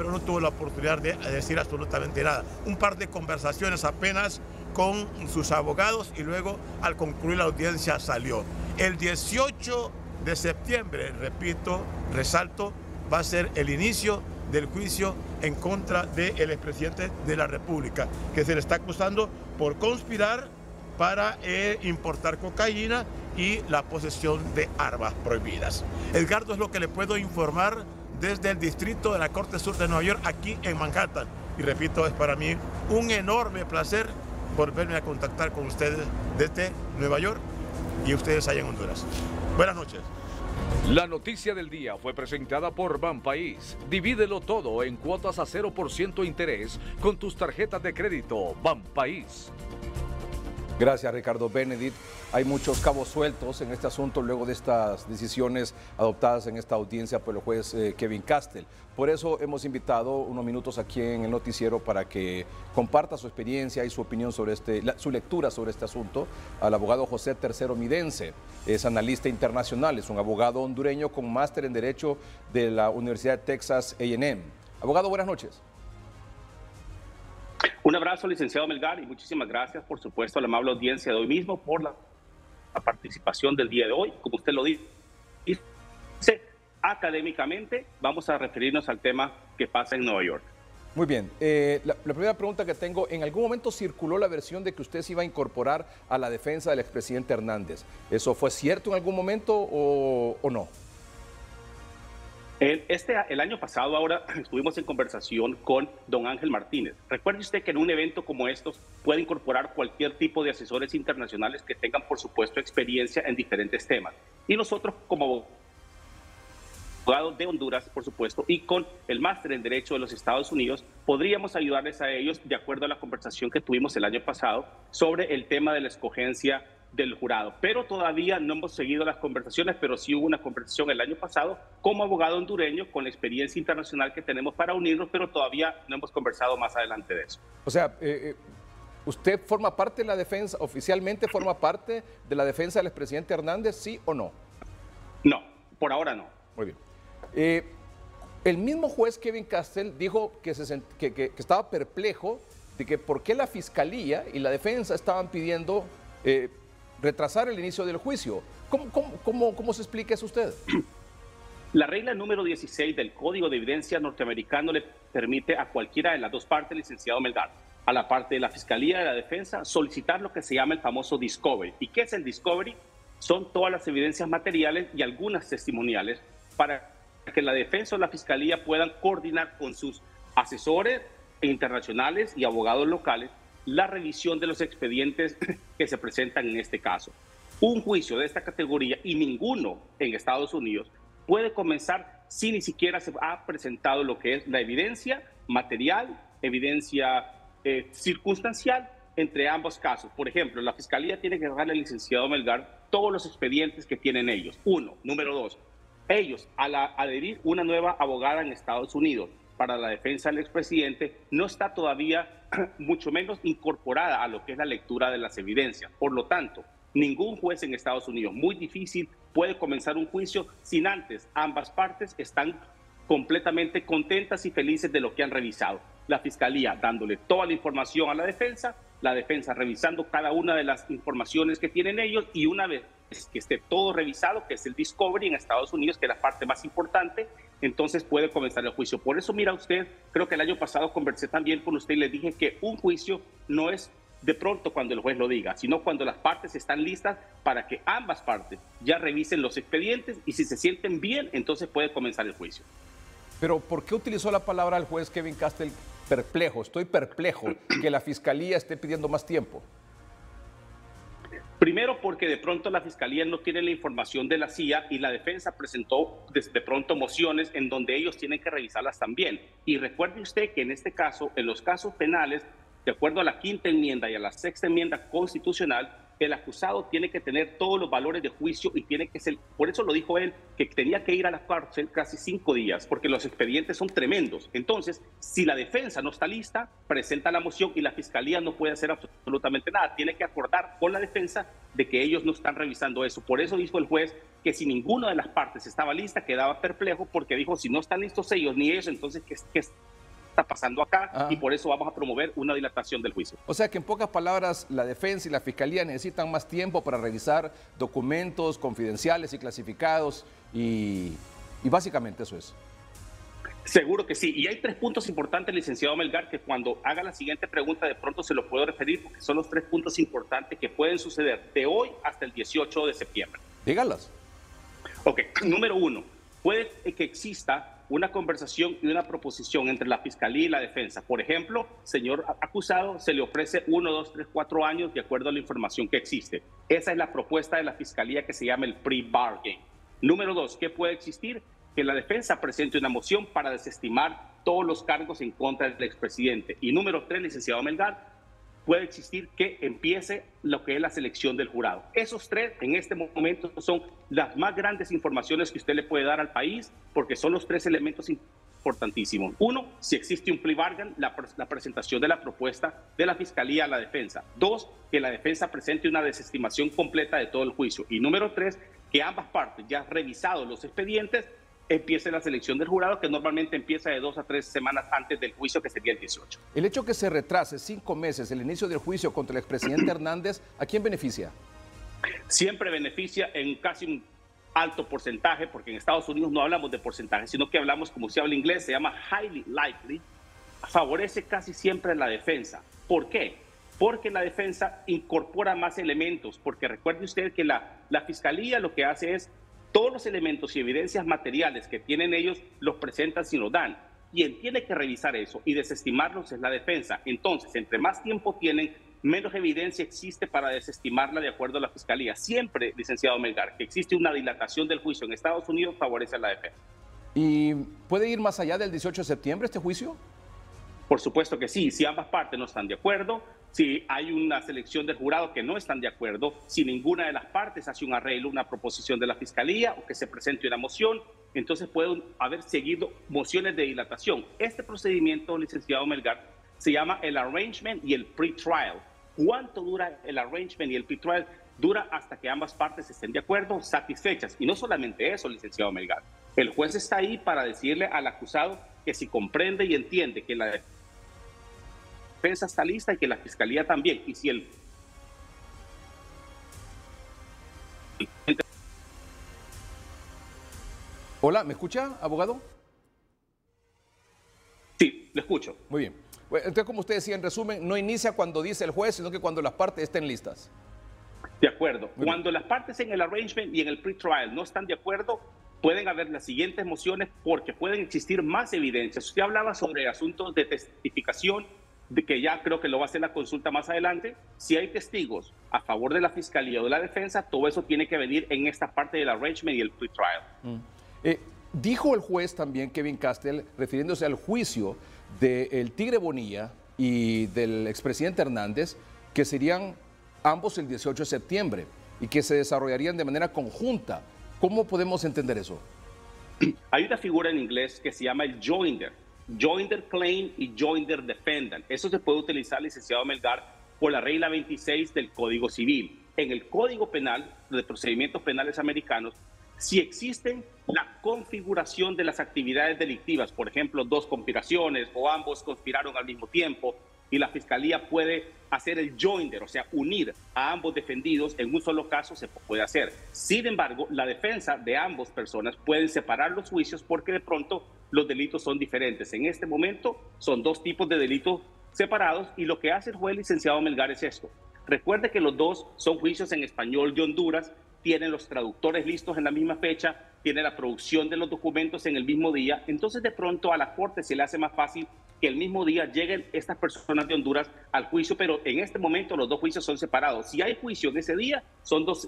[SPEAKER 21] pero no tuvo la oportunidad de decir absolutamente nada. Un par de conversaciones apenas con sus abogados y luego al concluir la audiencia salió. El 18 de septiembre, repito, resalto, va a ser el inicio del juicio en contra del expresidente de la República, que se le está acusando por conspirar para importar cocaína y la posesión de armas prohibidas. Edgardo, es lo que le puedo informar desde el distrito de la Corte Sur de Nueva York, aquí en Manhattan. Y repito, es para mí un enorme placer volverme a contactar con ustedes desde Nueva York y ustedes allá en Honduras. Buenas noches.
[SPEAKER 17] La noticia del día fue presentada por Banpaís. Divídelo todo en cuotas a 0% interés con tus tarjetas de crédito Banpaís.
[SPEAKER 13] Gracias, Ricardo Benedict. Hay muchos cabos sueltos en este asunto luego de estas decisiones adoptadas en esta audiencia por el juez Kevin Castle. Por eso hemos invitado unos minutos aquí en el noticiero para que comparta su experiencia y su opinión sobre su lectura sobre este asunto al abogado José Tercero Midense. Es analista internacional, es un abogado hondureño con máster en Derecho de la Universidad de Texas A&M. Abogado, buenas noches.
[SPEAKER 1] Un abrazo, licenciado Melgar, y muchísimas gracias, por supuesto, a la amable audiencia de hoy mismo por la participación del día de hoy. Como usted lo dice, académicamente vamos a referirnos al tema que pasa en Nueva York.
[SPEAKER 13] Muy bien. La primera pregunta que tengo, ¿en algún momento circuló la versión de que usted se iba a incorporar a la defensa del expresidente Hernández? ¿Eso fue cierto en algún momento o no?
[SPEAKER 1] El año pasado ahora estuvimos en conversación con don Ángel Martínez. Recuerde usted que en un evento como estos puede incorporar cualquier tipo de asesores internacionales que tengan, por supuesto, experiencia en diferentes temas. Y nosotros, como abogados de Honduras, por supuesto, y con el máster en Derecho de los Estados Unidos, podríamos ayudarles a ellos de acuerdo a la conversación que tuvimos el año pasado sobre el tema de la escogencia del jurado. Pero todavía no hemos seguido las conversaciones, pero sí hubo una conversación el año pasado como abogado hondureño con la experiencia internacional que tenemos para unirnos, pero todavía no hemos conversado más adelante de eso.
[SPEAKER 13] O sea, ¿usted forma parte de la defensa, oficialmente forma parte de la defensa del expresidente Hernández, sí o no?
[SPEAKER 1] No, por ahora no.
[SPEAKER 13] Muy bien. El mismo juez Kevin Castle dijo que estaba perplejo de que por qué la fiscalía y la defensa estaban pidiendo retrasar el inicio del juicio. ¿Cómo se explica eso usted?
[SPEAKER 1] La regla número 16 del Código de Evidencia norteamericano le permite a cualquiera de las dos partes, licenciado Melgar, a la parte de la fiscalía y de la defensa, solicitar lo que se llama el famoso discovery. ¿Y qué es el discovery? Son todas las evidencias materiales y algunas testimoniales para que la defensa o la fiscalía puedan coordinar con sus asesores internacionales y abogados locales la revisión de los expedientes que se presentan en este caso. Un juicio de esta categoría, y ninguno en Estados Unidos, puede comenzar si ni siquiera se ha presentado lo que es la evidencia material, evidencia circunstancial entre ambos casos. Por ejemplo, la fiscalía tiene que darle al licenciado Melgar todos los expedientes que tienen ellos. Uno. Número dos, ellos, al adherir una nueva abogada en Estados Unidos para la defensa del expresidente, no está todavía mucho menos incorporada a lo que es la lectura de las evidencias. Por lo tanto, ningún juez en Estados Unidos, muy difícil, puede comenzar un juicio sin antes ambas partes están completamente contentas y felices de lo que han revisado. La fiscalía dándole toda la información a la defensa revisando cada una de las informaciones que tienen ellos, y una vez que esté todo revisado, que es el discovery en Estados Unidos, que es la parte más importante, entonces puede comenzar el juicio. Por eso, mira usted, creo que el año pasado conversé también con usted y le dije que un juicio no es de pronto cuando el juez lo diga, sino cuando las partes están listas para que ambas partes ya revisen los expedientes, y si se sienten bien, entonces puede comenzar el juicio.
[SPEAKER 13] Pero ¿por qué utilizó la palabra el juez Kevin Castle perplejo? Estoy perplejo que la fiscalía esté pidiendo más tiempo.
[SPEAKER 1] Primero, porque de pronto la fiscalía no tiene la información de la CIA y la defensa presentó de pronto mociones en donde ellos tienen que revisarlas también. Y recuerde usted que en este caso, en los casos penales, de acuerdo a la 5ª enmienda y a la 6ª enmienda constitucional, el acusado tiene que tener todos los valores de juicio y tiene que ser, por eso lo dijo él, que tenía que ir a la cárcel casi 5 días, porque los expedientes son tremendos. Entonces, si la defensa no está lista, presenta la moción y la fiscalía no puede hacer absolutamente nada. Tiene que acordar con la defensa de que ellos no están revisando eso. Por eso dijo el juez que si ninguna de las partes estaba lista, quedaba perplejo, porque dijo, si no están listos ellos ni ellos, entonces, ¿qué está pasando acá? Y por eso vamos a promover una dilatación del juicio.
[SPEAKER 13] O sea que en pocas palabras la defensa y la fiscalía necesitan más tiempo para revisar documentos confidenciales y clasificados y básicamente eso es.
[SPEAKER 1] Seguro que sí. Y hay 3 puntos importantes, licenciado Melgar, que cuando haga la siguiente pregunta de pronto se lo puedo referir, porque son los 3 puntos importantes que pueden suceder de hoy hasta el 18 de septiembre.
[SPEAKER 13] Dígalas.
[SPEAKER 1] Ok, número 1, puede que exista una conversación y una proposición entre la fiscalía y la defensa. Por ejemplo, señor acusado, se le ofrece 1, 2, 3, 4 años de acuerdo a la información que existe. Esa es la propuesta de la fiscalía que se llama el pre-bargain. Número 2, ¿qué puede existir? Que la defensa presente una moción para desestimar todos los cargos en contra del expresidente. Y número 3, licenciado Melgar, puede existir que empiece lo que es la selección del jurado. Esos 3 en este momento son las más grandes informaciones que usted le puede dar al país, porque son los 3 elementos importantísimos. 1, si existe un plea bargain, la presentación de la propuesta de la fiscalía a la defensa. 2, que la defensa presente una desestimación completa de todo el juicio. Y número 3, que ambas partes ya han revisado los expedientes, empiece la selección del jurado, que normalmente empieza de 2 a 3 semanas antes del juicio, que sería el 18.
[SPEAKER 13] El hecho que se retrase 5 meses el inicio del juicio contra el expresidente Hernández, ¿a quién beneficia?
[SPEAKER 1] Siempre beneficia en casi un alto porcentaje, porque en Estados Unidos no hablamos de porcentaje, sino que hablamos, como se habla inglés, se llama highly likely, favorece casi siempre a la defensa. ¿Por qué? Porque la defensa incorpora más elementos, porque recuerde usted que la fiscalía lo que hace es todos los elementos y evidencias materiales que tienen ellos los presentan y los dan. Quien tiene que revisar eso y desestimarlos es la defensa. Entonces, entre más tiempo tienen, menos evidencia existe para desestimarla de acuerdo a la fiscalía. Siempre, licenciado Melgar, que existe una dilatación del juicio en Estados Unidos favorece a la defensa.
[SPEAKER 13] ¿Y puede ir más allá del 18 de septiembre este juicio?
[SPEAKER 1] Por supuesto que sí, si ambas partes no están de acuerdo, si hay una selección del jurado que no están de acuerdo, si ninguna de las partes hace un arreglo, una proposición de la fiscalía o que se presente una moción, entonces pueden haber seguido mociones de dilatación. Este procedimiento, licenciado Melgar, se llama el arrangement y el pre-trial. ¿Cuánto dura el arrangement y el pre-trial? Dura hasta que ambas partes estén de acuerdo, satisfechas. Y no solamente eso, licenciado Melgar. El juez está ahí para decirle al acusado que si comprende y entiende que la defensa está lista y que la fiscalía también. Y si el...
[SPEAKER 13] Hola, ¿me escucha, abogado?
[SPEAKER 1] Sí, lo escucho.
[SPEAKER 13] Muy bien. Entonces, como usted decía, en resumen, no inicia cuando dice el juez, sino que cuando las partes estén listas.
[SPEAKER 1] De acuerdo. Cuando las partes en el arrangement y en el pre-trial no están de acuerdo, pueden haber las siguientes mociones porque pueden existir más evidencias. Usted hablaba sobre asuntos de testificación, de que ya creo que lo va a hacer la consulta más adelante. Si hay testigos a favor de la fiscalía o de la defensa, todo eso tiene que venir en esta parte del arrangement y el pre-trial.
[SPEAKER 13] Dijo el juez también, Kevin Castell, refiriéndose al juicio del Tigre Bonilla y del expresidente Hernández, que serían ambos el 18 de septiembre y que se desarrollarían de manera conjunta. ¿Cómo podemos entender eso?
[SPEAKER 1] Hay una figura en inglés que se llama el joinder claim y joinder defendant. Eso se puede utilizar, licenciado Melgar, por la regla 26 del Código Civil. En el Código Penal, de procedimientos penales americanos, si existen la configuración de las actividades delictivas, por ejemplo, 2 conspiraciones o ambos conspiraron al mismo tiempo, y la fiscalía puede hacer el joinder, o sea, unir a ambos defendidos en un solo caso, se puede hacer. Sin embargo, la defensa de ambas personas pueden separar los juicios porque de pronto los delitos son diferentes. En este momento son 2 tipos de delitos separados y lo que hace el juez, licenciado Melgar, es esto. Recuerde que los 2 son juicios en español de Honduras, tienen los traductores listos en la misma fecha, tiene la producción de los documentos en el mismo día, entonces de pronto a la Corte se le hace más fácil que el mismo día lleguen estas personas de Honduras al juicio, pero en este momento los 2 juicios son separados. Si hay juicio en ese día, son dos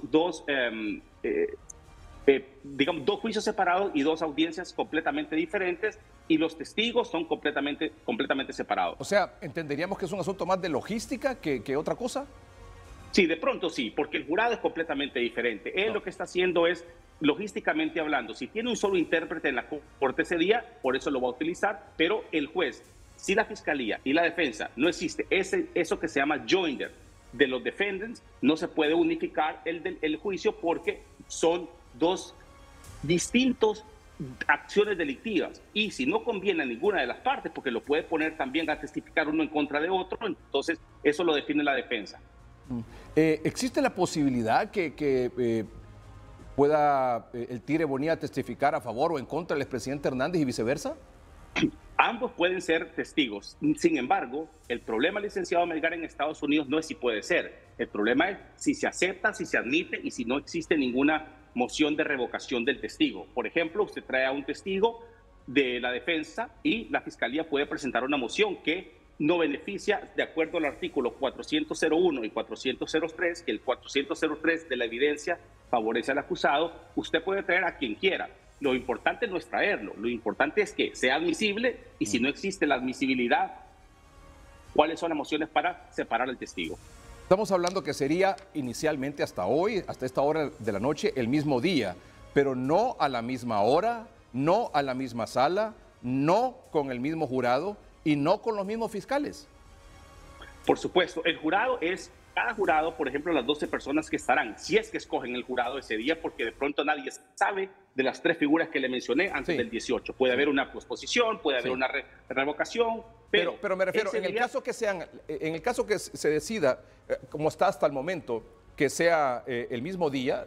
[SPEAKER 1] juicios separados y 2 audiencias completamente diferentes, y los testigos son completamente separados.
[SPEAKER 13] O sea, ¿entenderíamos que es un asunto más de logística que otra cosa?
[SPEAKER 1] Sí, de pronto sí, porque el jurado es completamente diferente. Él lo que está haciendo es, logísticamente hablando, si tiene un solo intérprete en la corte ese día, por eso lo va a utilizar, pero el juez, si la fiscalía y la defensa no existe eso que se llama joinder de los defendants, no se puede unificar el juicio porque son dos distintos acciones delictivas, y si no conviene a ninguna de las partes, porque lo puede poner también a testificar uno en contra de otro, entonces eso lo define la defensa.
[SPEAKER 13] ¿Existe la posibilidad que pueda el Tigre Bonilla testificar a favor o en contra del expresidente Hernández y viceversa?
[SPEAKER 1] Ambos pueden ser testigos. Sin embargo, el problema, licenciado Melgar, en Estados Unidos no es si puede ser. El problema es si se acepta, si se admite y si no existe ninguna moción de revocación del testigo. Por ejemplo, usted trae a un testigo de la defensa y la fiscalía puede presentar una moción que no beneficia, de acuerdo al artículo 400.01 y 400.03, que el 400.03 de la evidencia favorece al acusado. Usted puede traer a quien quiera. Lo importante no es traerlo, lo importante es que sea admisible, y si no existe la admisibilidad, ¿cuáles son las mociones para separar al testigo?
[SPEAKER 13] Estamos hablando que sería inicialmente hasta hoy, hasta esta hora de la noche, el mismo día, pero no a la misma hora, no a la misma sala, no con el mismo jurado y no con los mismos fiscales.
[SPEAKER 1] Por supuesto, el jurado es, cada jurado, por ejemplo, las 12 personas que estarán, si es que escogen el jurado ese día, porque de pronto nadie sabe de las 3 figuras que le mencioné antes del 18. Puede haber una posposición, puede haber una revocación, pero
[SPEAKER 13] me refiero, en el caso que se decida, como está hasta el momento, que sea el mismo día,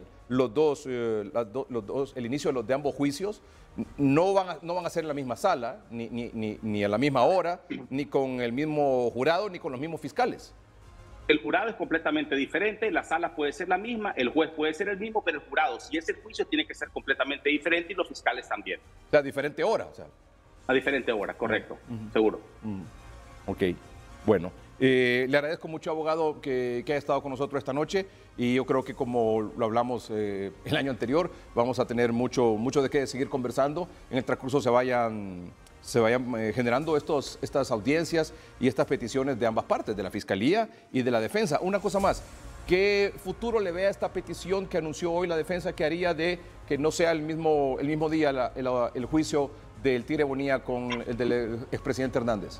[SPEAKER 13] el inicio de ambos juicios, no van a ser en la misma sala, ni a la misma hora, ni con el mismo jurado, ni con los mismos fiscales.
[SPEAKER 1] El jurado es completamente diferente, la sala puede ser la misma, el juez puede ser el mismo, pero el jurado, si es el juicio, tiene que ser completamente diferente, y los fiscales también.
[SPEAKER 13] O sea, a diferente hora.
[SPEAKER 1] A diferente hora, correcto, seguro.
[SPEAKER 13] Ok, bueno. Le agradezco mucho, abogado, que haya estado con nosotros esta noche, y yo creo que, como lo hablamos el año anterior, vamos a tener mucho de qué seguir conversando. En el transcurso se vayan generando estas audiencias y estas peticiones de ambas partes, de la Fiscalía y de la Defensa. Una cosa más, ¿qué futuro le ve a esta petición que anunció hoy la Defensa que haría de que no sea el mismo día el juicio del Tigre Bonilla con el del expresidente Hernández?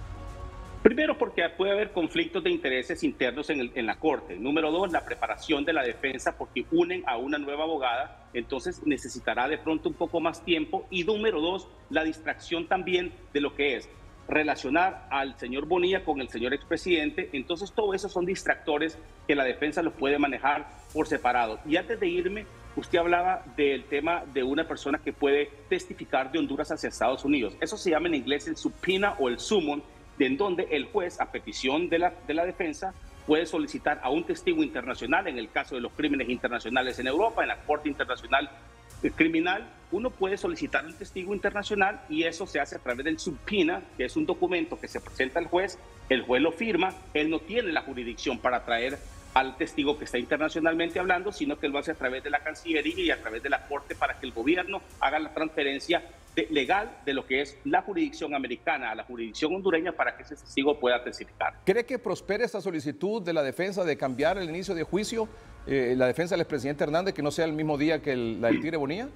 [SPEAKER 1] Primero, porque puede haber conflictos de intereses internos en la Corte. Número 2, la preparación de la defensa, porque unen a una nueva abogada, entonces necesitará de pronto un poco más tiempo. Y número 2, la distracción también de lo que es relacionar al señor Bonilla con el señor expresidente. Entonces, todo eso son distractores que la defensa los puede manejar por separado. Y antes de irme, usted hablaba del tema de una persona que puede testificar de Honduras hacia Estados Unidos. Eso se llama en inglés el subpoena o el summon, en donde el juez, a petición de la defensa, puede solicitar a un testigo internacional. En el caso de los crímenes internacionales en Europa, en la Corte Internacional Criminal, uno puede solicitar un testigo internacional, y eso se hace a través del subpoena, que es un documento que se presenta al juez, el juez lo firma, él no tiene la jurisdicción para traer al testigo que está internacionalmente hablando, sino que lo hace a través de la Cancillería y a través de la Corte, para que el gobierno haga la transferencia legal de lo que es la jurisdicción americana a la jurisdicción hondureña, para que ese testigo pueda testificar.
[SPEAKER 13] ¿Cree que prospere esta solicitud de la defensa de cambiar el inicio de juicio, la defensa del expresidente Hernández, que no sea el mismo día que la del Tigre Bonilla?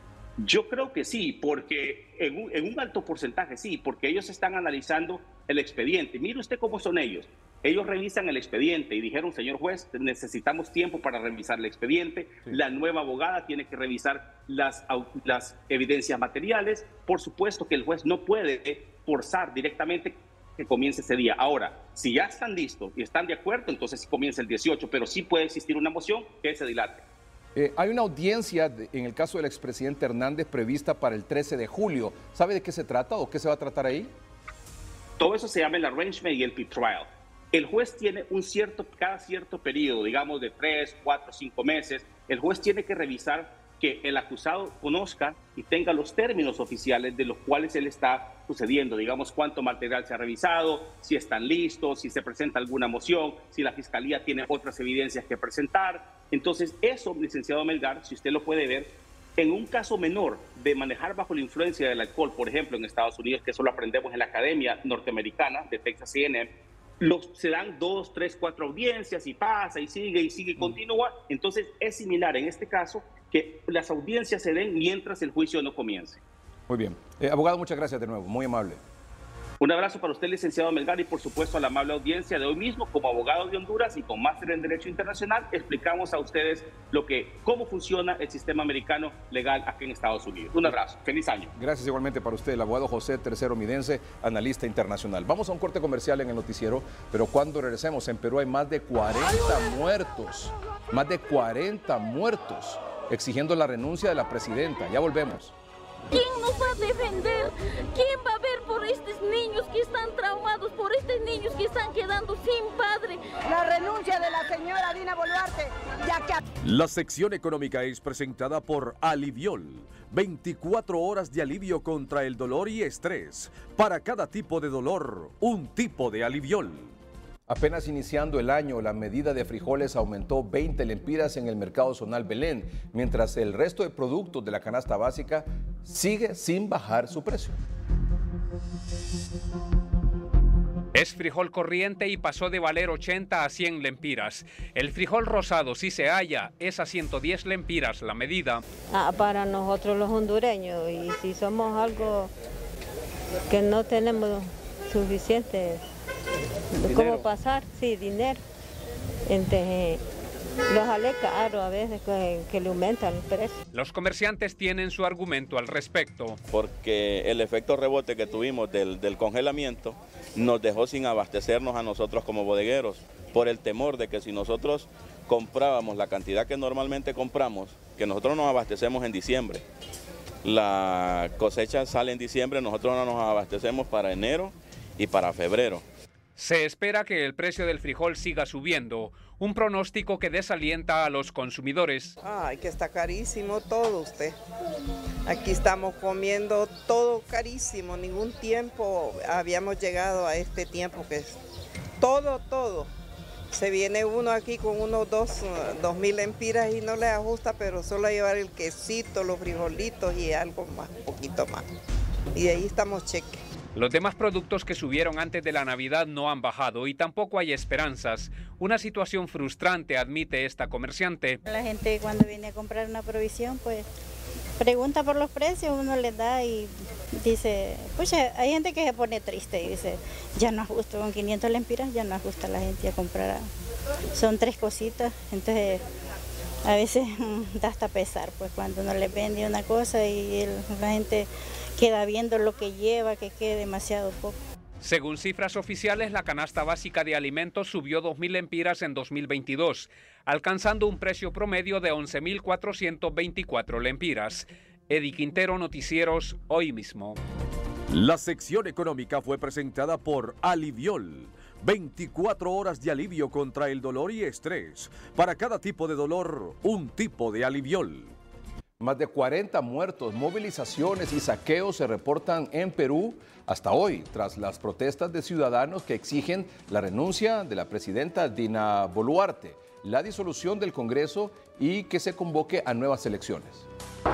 [SPEAKER 1] Yo creo que sí, porque en un alto porcentaje sí, porque ellos están analizando el expediente. Mire usted cómo son ellos. Ellos revisan el expediente y dijeron, señor juez, necesitamos tiempo para revisar el expediente. Sí. La nueva abogada tiene que revisar las evidencias materiales. Por supuesto que el juez no puede forzar directamente que comience ese día. Ahora, si ya están listos y están de acuerdo, entonces sí comienza el 18, pero sí puede existir una moción que se dilate.
[SPEAKER 13] Hay una audiencia en el caso del expresidente Hernández prevista para el 13 de julio. ¿Sabe de qué se trata o qué se va a tratar ahí?
[SPEAKER 1] Todo eso se llama el arraignment y el pretrial. El juez tiene cada cierto periodo, digamos de 3, 4, 5 meses, el juez tiene que revisar que el acusado conozca y tenga los términos oficiales de los cuales él está sucediendo, digamos cuánto material se ha revisado, si están listos, si se presenta alguna moción, si la fiscalía tiene otras evidencias que presentar. Entonces eso, licenciado Melgar, si usted lo puede ver, en un caso menor de manejar bajo la influencia del alcohol, por ejemplo en Estados Unidos, que eso lo aprendemos en la Academia Norteamericana de Texas A&M, se dan 2, 3, 4 audiencias y pasa y sigue y continúa. Entonces es similar en este caso que las audiencias se den mientras el juicio no comience.
[SPEAKER 13] Muy bien. Abogado, muchas gracias de nuevo, muy amable.
[SPEAKER 1] Un abrazo para usted, licenciado Melgar, y por supuesto a la amable audiencia de hoy mismo. Como abogado de Honduras y con máster en Derecho Internacional, explicamos a ustedes cómo funciona el sistema americano legal aquí en Estados Unidos. Un abrazo, feliz año.
[SPEAKER 13] Gracias igualmente para usted, el abogado José Tercero Midense, analista internacional. Vamos a un corte comercial en el noticiero, pero cuando regresemos, en Perú hay más de 40 muertos, exigiendo la renuncia de la presidenta. Ya volvemos.
[SPEAKER 4] ¿Quién nos va a defender? ¿Quién va a ver por estos niños que están traumados, por estos niños que están quedando sin padre?
[SPEAKER 22] La renuncia de la señora Dina Boluarte, ya que...
[SPEAKER 17] La sección económica es presentada por Aliviol. 24 horas de alivio contra el dolor y estrés. Para cada tipo de dolor, un tipo de Aliviol.
[SPEAKER 13] Apenas iniciando el año, la medida de frijoles aumentó 20 lempiras en el mercado zonal Belén, mientras el resto de productos de la canasta básica sigue sin bajar su precio.
[SPEAKER 20] Es frijol corriente y pasó de valer 80 a 100 lempiras. El frijol rosado, si se halla, es a 110 lempiras la medida.
[SPEAKER 4] Para nosotros los hondureños, y si somos algo que no tenemos suficiente... ¿Cómo pasar? Sí, dinero. Entonces, los sale caro a veces que le aumentan el precio.
[SPEAKER 20] Los comerciantes tienen su argumento al respecto.
[SPEAKER 23] Porque el efecto rebote que tuvimos del congelamiento nos dejó sin abastecernos a nosotros como bodegueros, por el temor de que si nosotros comprábamos la cantidad que normalmente compramos, que nosotros nos abastecemos en diciembre, la cosecha sale en diciembre, nosotros no nos abastecemos para enero y para febrero.
[SPEAKER 20] Se espera que el precio del frijol siga subiendo, un pronóstico que desalienta a los consumidores.
[SPEAKER 24] Ay, que está carísimo todo usted. Aquí estamos comiendo todo carísimo, ningún tiempo habíamos llegado a este tiempo que es todo. Se viene uno aquí con unos 2.000 lempiras y no le ajusta, pero solo a llevar el quesito, los frijolitos y algo más, un poquito más. Y de ahí estamos cheque.
[SPEAKER 20] Los demás productos que subieron antes de la Navidad no han bajado y tampoco hay esperanzas. Una situación frustrante, admite esta comerciante.
[SPEAKER 4] La gente cuando viene a comprar una provisión, pues pregunta por los precios, uno les da y dice, pues hay gente que se pone triste y dice, ya no ajusto con 500 lempiras, ya no ajusta la gente a comprar. Son 3 cositas, entonces a veces da hasta pesar, pues cuando uno le vende una cosa y la gente queda viendo lo que lleva, que quede demasiado poco.
[SPEAKER 20] Según cifras oficiales, la canasta básica de alimentos subió 2.000 lempiras en 2022, alcanzando un precio promedio de 11.424 lempiras. Eddie Quintero, Noticieros, Hoy Mismo.
[SPEAKER 17] La sección económica fue presentada por Aliviol. 24 horas de alivio contra el dolor y estrés. Para cada tipo de dolor, un tipo de Aliviol.
[SPEAKER 13] Más de 40 muertos, movilizaciones y saqueos se reportan en Perú hasta hoy, tras las protestas de ciudadanos que exigen la renuncia de la presidenta Dina Boluarte, la disolución del Congreso y que se convoque a nuevas elecciones.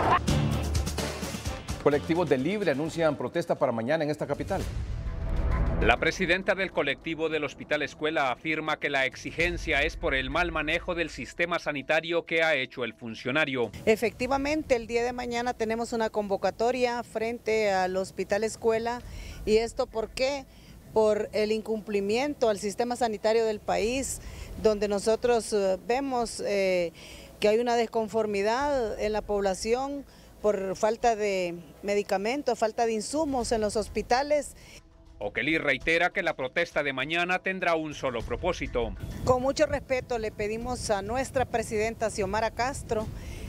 [SPEAKER 13] Colectivos de Libre anuncian protesta para mañana en esta capital.
[SPEAKER 20] La presidenta del colectivo del Hospital Escuela afirma que la exigencia es por el mal manejo del sistema sanitario que ha hecho el funcionario.
[SPEAKER 22] Efectivamente, el día de mañana tenemos una convocatoria frente al Hospital Escuela. ¿Y esto por qué? Por el incumplimiento al sistema sanitario del país, donde nosotros vemos que hay una desconformidad en la población por falta de medicamentos, falta de insumos en los hospitales.
[SPEAKER 20] Okelí reitera que la protesta de mañana tendrá un solo propósito.
[SPEAKER 22] Con mucho respeto le pedimos a nuestra presidenta Xiomara Castro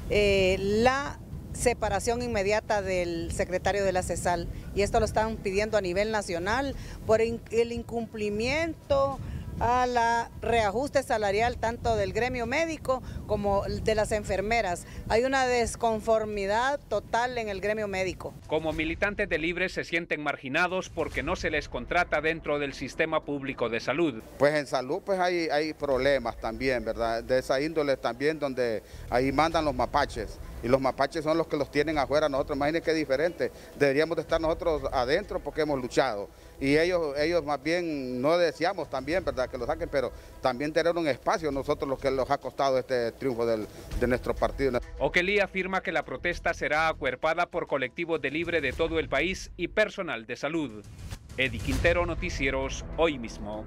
[SPEAKER 22] la separación inmediata del secretario de la CESAL, y esto lo están pidiendo a nivel nacional por el incumplimiento a la reajuste salarial tanto del gremio médico como de las enfermeras. Hay una desconformidad total en el gremio médico.
[SPEAKER 20] Como militantes de Libre se sienten marginados porque no se les contrata dentro del sistema público de salud.
[SPEAKER 25] Pues en salud pues hay problemas también, ¿verdad? De esa índole también, donde ahí mandan los mapaches.
[SPEAKER 2] y los mapaches son los que los tienen afuera. Nosotros, imagínense qué diferente, deberíamos de estar nosotros adentro porque hemos luchado. Y ellos más bien no deseamos también, ¿verdad?, que lo saquen, pero también tener un espacio nosotros lo que nos ha costado este triunfo de nuestro partido.
[SPEAKER 20] Oquelí afirma que la protesta será acuerpada por colectivos de Libre de todo el país y personal de salud. Eddie Quintero, Noticieros, Hoy Mismo.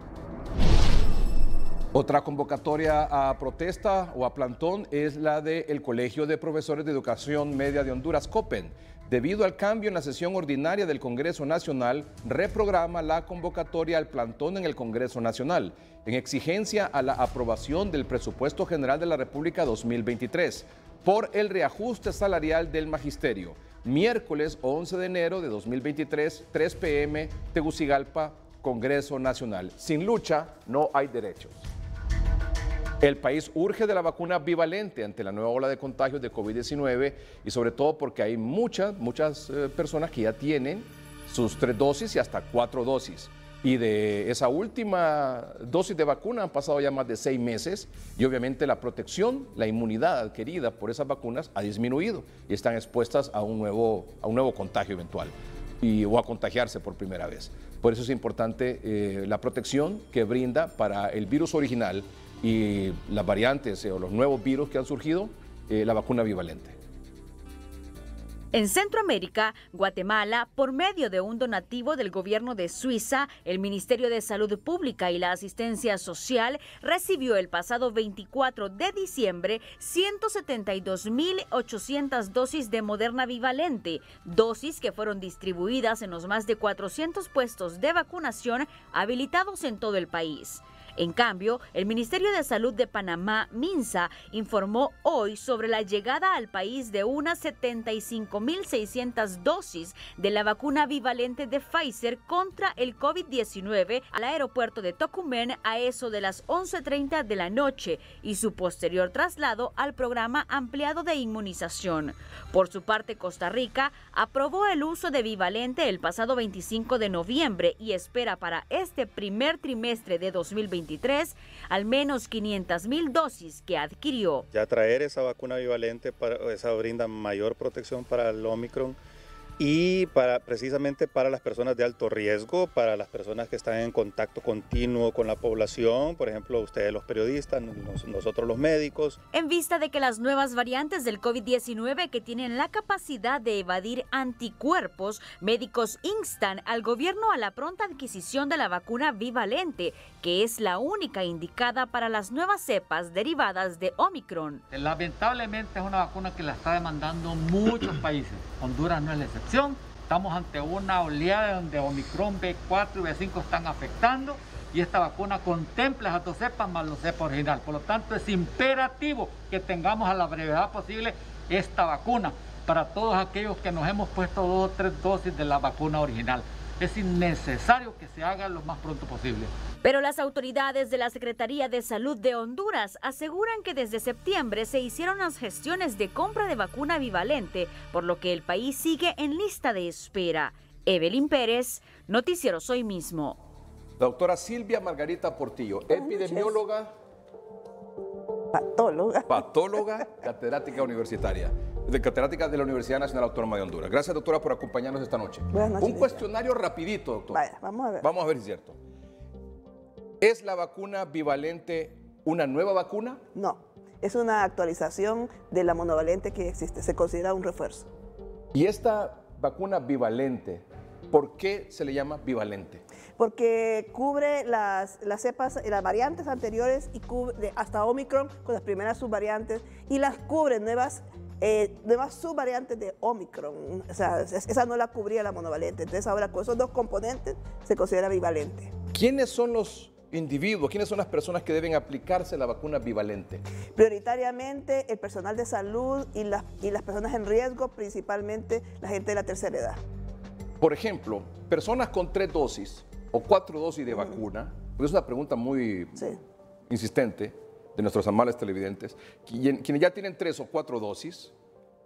[SPEAKER 13] Otra convocatoria a protesta o a plantón es la del Colegio de Profesores de Educación Media de Honduras, COPEN. Debido al cambio en la sesión ordinaria del Congreso Nacional, reprograma la convocatoria al plantón en el Congreso Nacional, en exigencia a la aprobación del Presupuesto General de la República 2023 por el reajuste salarial del magisterio. Miércoles 11 de enero de 2023, 3 p.m., Tegucigalpa, Congreso Nacional. Sin lucha no hay derechos. El país urge de la vacuna bivalente ante la nueva ola de contagios de COVID-19 y sobre todo porque hay muchas personas que ya tienen sus 3 dosis y hasta 4 dosis. Y de esa última dosis de vacuna han pasado ya más de 6 meses y obviamente la protección, la inmunidad adquirida por esas vacunas ha disminuido y están expuestas a un nuevo contagio eventual o a contagiarse por primera vez. Por eso es importante la protección que brinda para el virus original y las variantes o los nuevos virus que han surgido, la vacuna bivalente.
[SPEAKER 14] En Centroamérica, Guatemala, por medio de un donativo del gobierno de Suiza, el Ministerio de Salud Pública y la Asistencia Social recibió el pasado 24 de diciembre 172.800 dosis de Moderna bivalente, dosis que fueron distribuidas en los más de 400 puestos de vacunación habilitados en todo el país. En cambio, el Ministerio de Salud de Panamá, MINSA, informó hoy sobre la llegada al país de unas 75.600 dosis de la vacuna bivalente de Pfizer contra el COVID-19 al aeropuerto de Tocumen a eso de las 11:30 de la noche y su posterior traslado al programa ampliado de inmunización. Por su parte, Costa Rica aprobó el uso de bivalente el pasado 25 de noviembre y espera para este primer trimestre de 2023 al menos 500.000 dosis que adquirió.
[SPEAKER 3] Ya traer esa vacuna bivalente, esa brinda mayor protección para el Omicron y precisamente para las personas de alto riesgo, para las personas que están en contacto continuo con la población, por ejemplo, ustedes los periodistas, nosotros los médicos.
[SPEAKER 14] En vista de que las nuevas variantes del COVID-19 que tienen la capacidad de evadir anticuerpos, médicos instan al gobierno a la pronta adquisición de la vacuna bivalente, que es la única indicada para las nuevas cepas derivadas de Omicron.
[SPEAKER 15] Lamentablemente es una vacuna que la está demandando muchos países. Honduras no es la excepción. Estamos ante una oleada donde Omicron, B4 y B5 están afectando y esta vacuna contempla esas 2 cepas más la cepa original. Por lo tanto, es imperativo que tengamos a la brevedad posible esta vacuna para todos aquellos que nos hemos puesto 2 o 3 dosis de la vacuna original. Es innecesario que se haga lo más pronto posible.
[SPEAKER 14] Pero las autoridades de la Secretaría de Salud de Honduras aseguran que desde septiembre se hicieron las gestiones de compra de vacuna bivalente, por lo que el país sigue en lista de espera. Evelyn Pérez, Noticieros Hoy Mismo.
[SPEAKER 13] La doctora Silvia Margarita Portillo, epidemióloga, patóloga, catedrática universitaria. Catedrática de la Universidad Nacional Autónoma de Honduras. Gracias, doctora, por acompañarnos esta noche.
[SPEAKER 5] Buenas noches.
[SPEAKER 13] Un cuestionario rapidito, doctor.
[SPEAKER 5] Vaya, vamos a ver.
[SPEAKER 13] Vamos a ver si es cierto. ¿Es la vacuna bivalente una nueva vacuna?
[SPEAKER 5] No, es una actualización de la monovalente que existe. Se considera un refuerzo.
[SPEAKER 13] ¿Y esta vacuna bivalente, por qué se le llama bivalente?
[SPEAKER 5] Porque cubre las cepas, las variantes anteriores y cubre hasta Omicron con las primeras subvariantes y las cubre nuevas subvariantes de Omicron. O sea, esa no la cubría la monovalente. Entonces ahora con esos 2 componentes se considera bivalente.
[SPEAKER 13] ¿Quiénes son los individuos, quiénes son las personas que deben aplicarse la vacuna bivalente?
[SPEAKER 5] Prioritariamente el personal de salud y las personas en riesgo, principalmente la gente de la tercera edad.
[SPEAKER 13] Por ejemplo, personas con 3 dosis o 4 dosis de vacuna, porque es una pregunta muy insistente de nuestros amables televidentes, quienes ya tienen 3 o 4 dosis,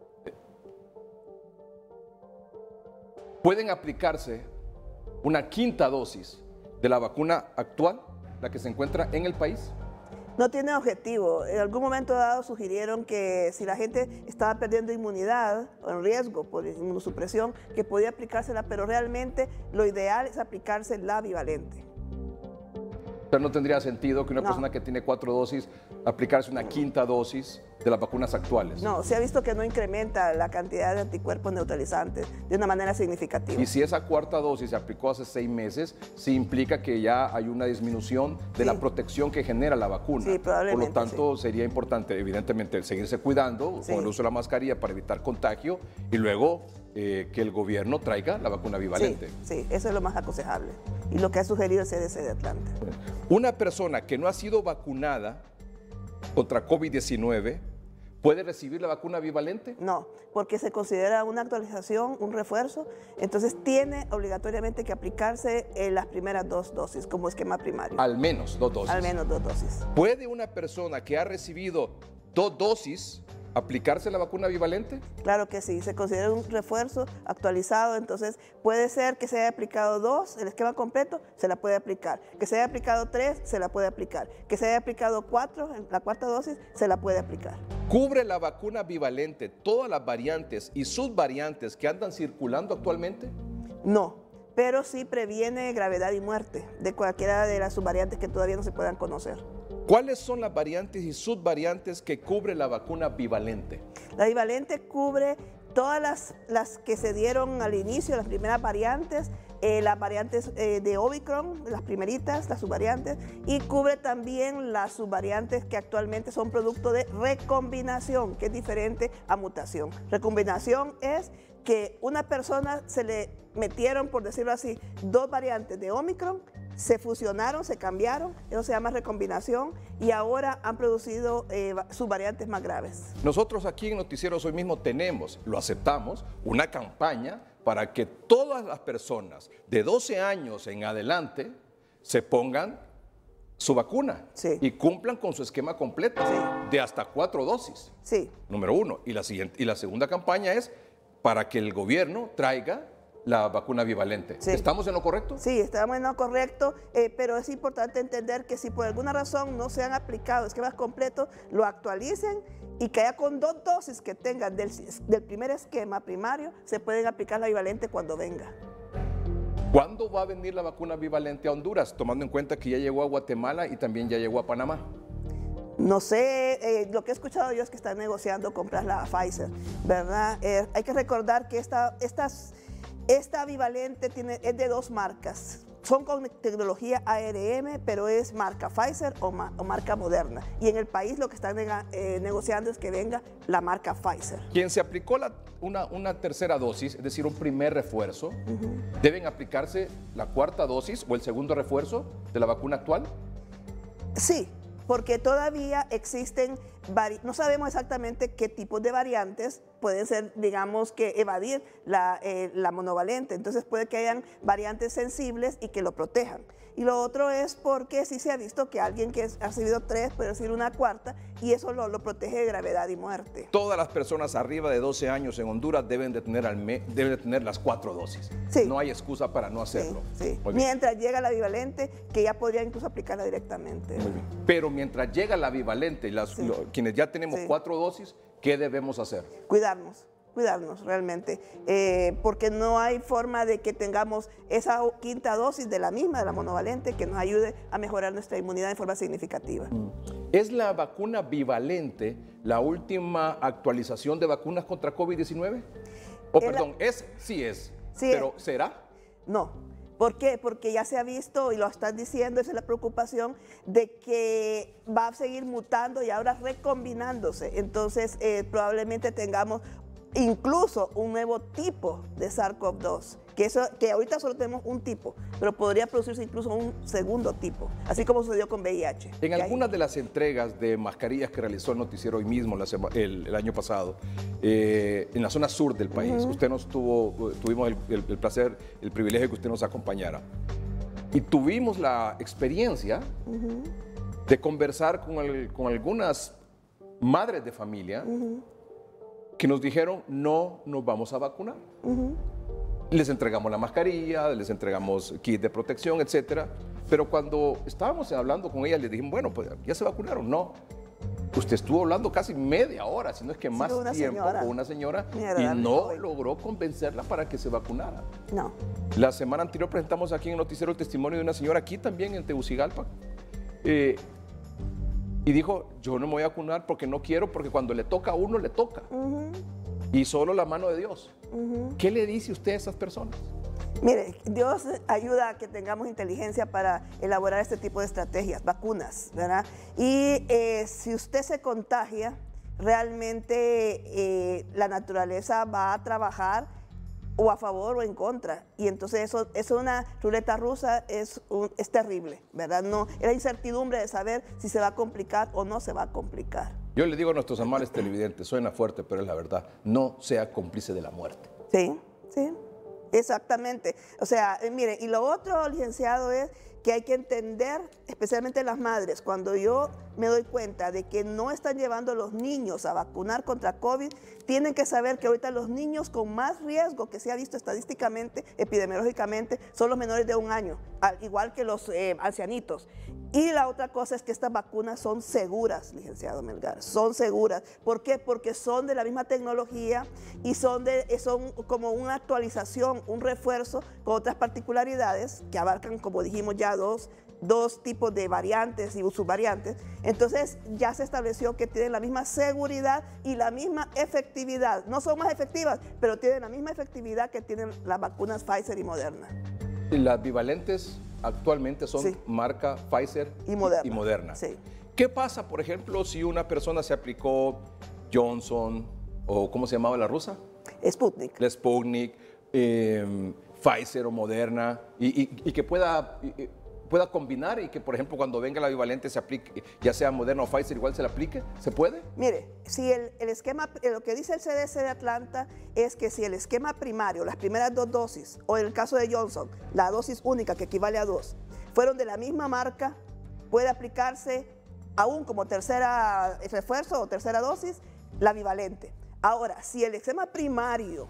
[SPEAKER 13] ¿pueden aplicarse una 5ª dosis de la vacuna actual, la que se encuentra en el país?
[SPEAKER 5] No tiene objetivo. En algún momento dado sugirieron que si la gente estaba perdiendo inmunidad o en riesgo por inmunosupresión, que podía aplicársela, pero realmente lo ideal es aplicarse la bivalente.
[SPEAKER 13] Pero no tendría sentido que una persona que tiene 4 dosis aplicarse una quinta dosis de las vacunas actuales.
[SPEAKER 5] No, se ha visto que no incrementa la cantidad de anticuerpos neutralizantes de una manera significativa.
[SPEAKER 13] Y si esa cuarta dosis se aplicó hace 6 meses, sí implica que ya hay una disminución de la protección que genera la vacuna.
[SPEAKER 5] Sí, probablemente.
[SPEAKER 13] Por lo tanto, sería importante, evidentemente, seguirse cuidando con el uso de la mascarilla para evitar contagio y luego que el gobierno traiga la vacuna bivalente.
[SPEAKER 5] Sí, eso es lo más aconsejable y lo que ha sugerido el CDC de Atlanta.
[SPEAKER 13] Una persona que no ha sido vacunada contra COVID-19, ¿puede recibir la vacuna bivalente?
[SPEAKER 5] No, porque se considera una actualización, un refuerzo, entonces tiene obligatoriamente que aplicarse las primeras 2 dosis como esquema primario.
[SPEAKER 13] Al menos 2 dosis.
[SPEAKER 5] Al menos 2 dosis.
[SPEAKER 13] ¿Puede una persona que ha recibido 2 dosis aplicarse la vacuna bivalente?
[SPEAKER 5] Claro que sí, se considera un refuerzo actualizado, entonces puede ser que se haya aplicado 2, el esquema completo, se la puede aplicar. Que se haya aplicado 3, se la puede aplicar. Que se haya aplicado 4, la cuarta dosis, se la puede aplicar.
[SPEAKER 13] ¿Cubre la vacuna bivalente todas las variantes y subvariantes que andan circulando actualmente?
[SPEAKER 5] No, pero sí previene gravedad y muerte de cualquiera de las subvariantes que todavía no se puedan conocer.
[SPEAKER 13] ¿Cuáles son las variantes y subvariantes que cubre la vacuna bivalente?
[SPEAKER 5] La bivalente cubre todas las que se dieron al inicio, las primeras variantes de Omicron, las primeritas, las subvariantes, y cubre también las subvariantes que actualmente son producto de recombinación, que es diferente a mutación. Recombinación es que una persona se le metieron, por decirlo así, 2 variantes de Omicron, se fusionaron, se cambiaron, eso se llama recombinación, y ahora han producido subvariantes más graves.
[SPEAKER 13] Nosotros aquí en Noticieros Hoy mismo tenemos, lo aceptamos, una campaña para que todas las personas de 12 años en adelante se pongan su vacuna y cumplan con su esquema completo de hasta 4 dosis.
[SPEAKER 5] Sí.
[SPEAKER 13] Número 1. Y la segunda campaña es para que el gobierno traiga la vacuna bivalente.
[SPEAKER 5] Sí.
[SPEAKER 13] ¿Estamos en lo correcto?
[SPEAKER 5] Sí, estamos en lo correcto, pero es importante entender que si por alguna razón no se han aplicado esquemas completos, lo actualicen y que haya con 2 dosis que tengan del primer esquema primario, se pueden aplicar la bivalente cuando venga.
[SPEAKER 13] ¿Cuándo va a venir la vacuna bivalente a Honduras, tomando en cuenta que ya llegó a Guatemala y también ya llegó a Panamá?
[SPEAKER 5] No sé, lo que he escuchado yo es que están negociando comprar la Pfizer, ¿verdad? Hay que recordar que esta bivalente es de 2 marcas. Son con tecnología ARM, pero es marca Pfizer o marca Moderna. Y en el país lo que están negociando es que venga la marca Pfizer.
[SPEAKER 13] Quien se aplicó una tercera dosis, es decir, un primer refuerzo, ¿deben aplicarse la 4ª dosis o el segundo refuerzo de la vacuna actual?
[SPEAKER 5] Sí, porque todavía existen, no sabemos exactamente qué tipos de variantes pueden ser, digamos, que evadir la monovalente. Entonces puede que hayan variantes sensibles y que lo protejan. Y lo otro es porque sí se ha visto que alguien que ha recibido 3 puede recibir una 4ª y eso lo protege de gravedad y muerte.
[SPEAKER 13] Todas las personas arriba de 12 años en Honduras deben de tener las 4 dosis.
[SPEAKER 5] Sí.
[SPEAKER 13] No hay excusa para no hacerlo.
[SPEAKER 5] Sí. Mientras llega la bivalente, que ya podría incluso aplicarla directamente.
[SPEAKER 13] Muy bien. Pero mientras llega la bivalente y quienes ya tenemos 4 dosis, ¿qué debemos hacer?
[SPEAKER 5] Cuidarnos realmente, porque no hay forma de que tengamos esa 5ª dosis de la monovalente, que nos ayude a mejorar nuestra inmunidad de forma significativa.
[SPEAKER 13] ¿Es la vacuna bivalente la última actualización de vacunas contra COVID-19? Sí es, pero ¿será?
[SPEAKER 5] No. ¿Por qué? Porque ya se ha visto, y lo están diciendo, esa es la preocupación, de que va a seguir mutando y ahora recombinándose. Entonces, probablemente tengamos incluso un nuevo tipo de SARS-CoV-2, que ahorita solo tenemos un tipo, pero podría producirse incluso un segundo tipo, así como sucedió con VIH.
[SPEAKER 13] En algunas de las entregas de mascarillas que realizó el noticiero Hoy mismo el año pasado, en la zona sur del país, tuvimos el placer, el privilegio de que usted nos acompañara. Y tuvimos la experiencia de conversar con algunas madres de familia que nos dijeron: no nos vamos a vacunar. Les entregamos la mascarilla, les entregamos kit de protección, etcétera. Pero cuando estábamos hablando con ella, le dijimos, bueno, pues ya se vacunaron. No. Usted estuvo hablando casi media hora, si no es que más tiempo, con una señora y no logró convencerla para que se vacunara.
[SPEAKER 5] No.
[SPEAKER 13] La semana anterior presentamos aquí en el noticiero el testimonio de una señora aquí también en Tegucigalpa. Y dijo, yo no me voy a vacunar porque no quiero, porque cuando le toca a uno, le toca. Y solo la mano de Dios. ¿Qué le dice usted a esas personas?
[SPEAKER 5] Mire, Dios ayuda a que tengamos inteligencia para elaborar este tipo de estrategias, vacunas, ¿verdad? Y si usted se contagia, realmente la naturaleza va a trabajar o a favor o en contra. Y entonces eso es una ruleta rusa, es terrible, ¿verdad? No, es la incertidumbre de saber si se va a complicar o no se va a complicar.
[SPEAKER 13] Yo le digo a nuestros amables televidentes, suena fuerte, pero es la verdad, no sea cómplice de la muerte.
[SPEAKER 5] Sí, sí. Exactamente. O sea, mire, y lo otro, licenciado, es que hay que entender, especialmente las madres, cuando yo me doy cuenta de que no están llevando a los niños a vacunar contra COVID, tienen que saber que ahorita los niños con más riesgo que se ha visto estadísticamente, epidemiológicamente, son los menores de 1 año, al igual que los ancianitos. Y la otra cosa es que estas vacunas son seguras, licenciado Melgar, son seguras. ¿Por qué? Porque son de la misma tecnología y son como una actualización, un refuerzo con otras particularidades que abarcan, como dijimos ya, dos tipos de variantes y subvariantes. Entonces ya se estableció que tienen la misma seguridad y la misma efectividad. No son más efectivas, pero tienen la misma efectividad que tienen las vacunas Pfizer y Moderna.
[SPEAKER 13] Y las bivalentes actualmente son marca Pfizer y Moderna.
[SPEAKER 5] Sí.
[SPEAKER 13] ¿Qué pasa, por ejemplo, si una persona se aplicó Johnson o ¿cómo se llamaba la rusa?
[SPEAKER 5] Sputnik.
[SPEAKER 13] La Sputnik, Pfizer o Moderna y que pueda combinar y que, por ejemplo, cuando venga la bivalente se aplique, ya sea Moderna o Pfizer, igual se la aplique? ¿Se puede?
[SPEAKER 5] Mire, si el esquema, lo que dice el CDC de Atlanta es que si el esquema primario, las primeras 2 dosis, o en el caso de Johnson, la dosis única que equivale a 2, fueron de la misma marca, puede aplicarse aún como tercera refuerzo o tercera dosis, la bivalente. Ahora, si el esquema primario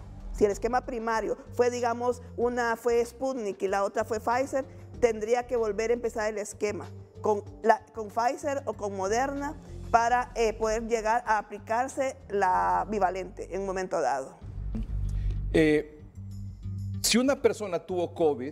[SPEAKER 5] fue, digamos, una fue Sputnik y la otra fue Pfizer, tendría que volver a empezar el esquema con Pfizer o con Moderna para poder llegar a aplicarse la bivalente en un momento dado.
[SPEAKER 13] Si una persona tuvo COVID,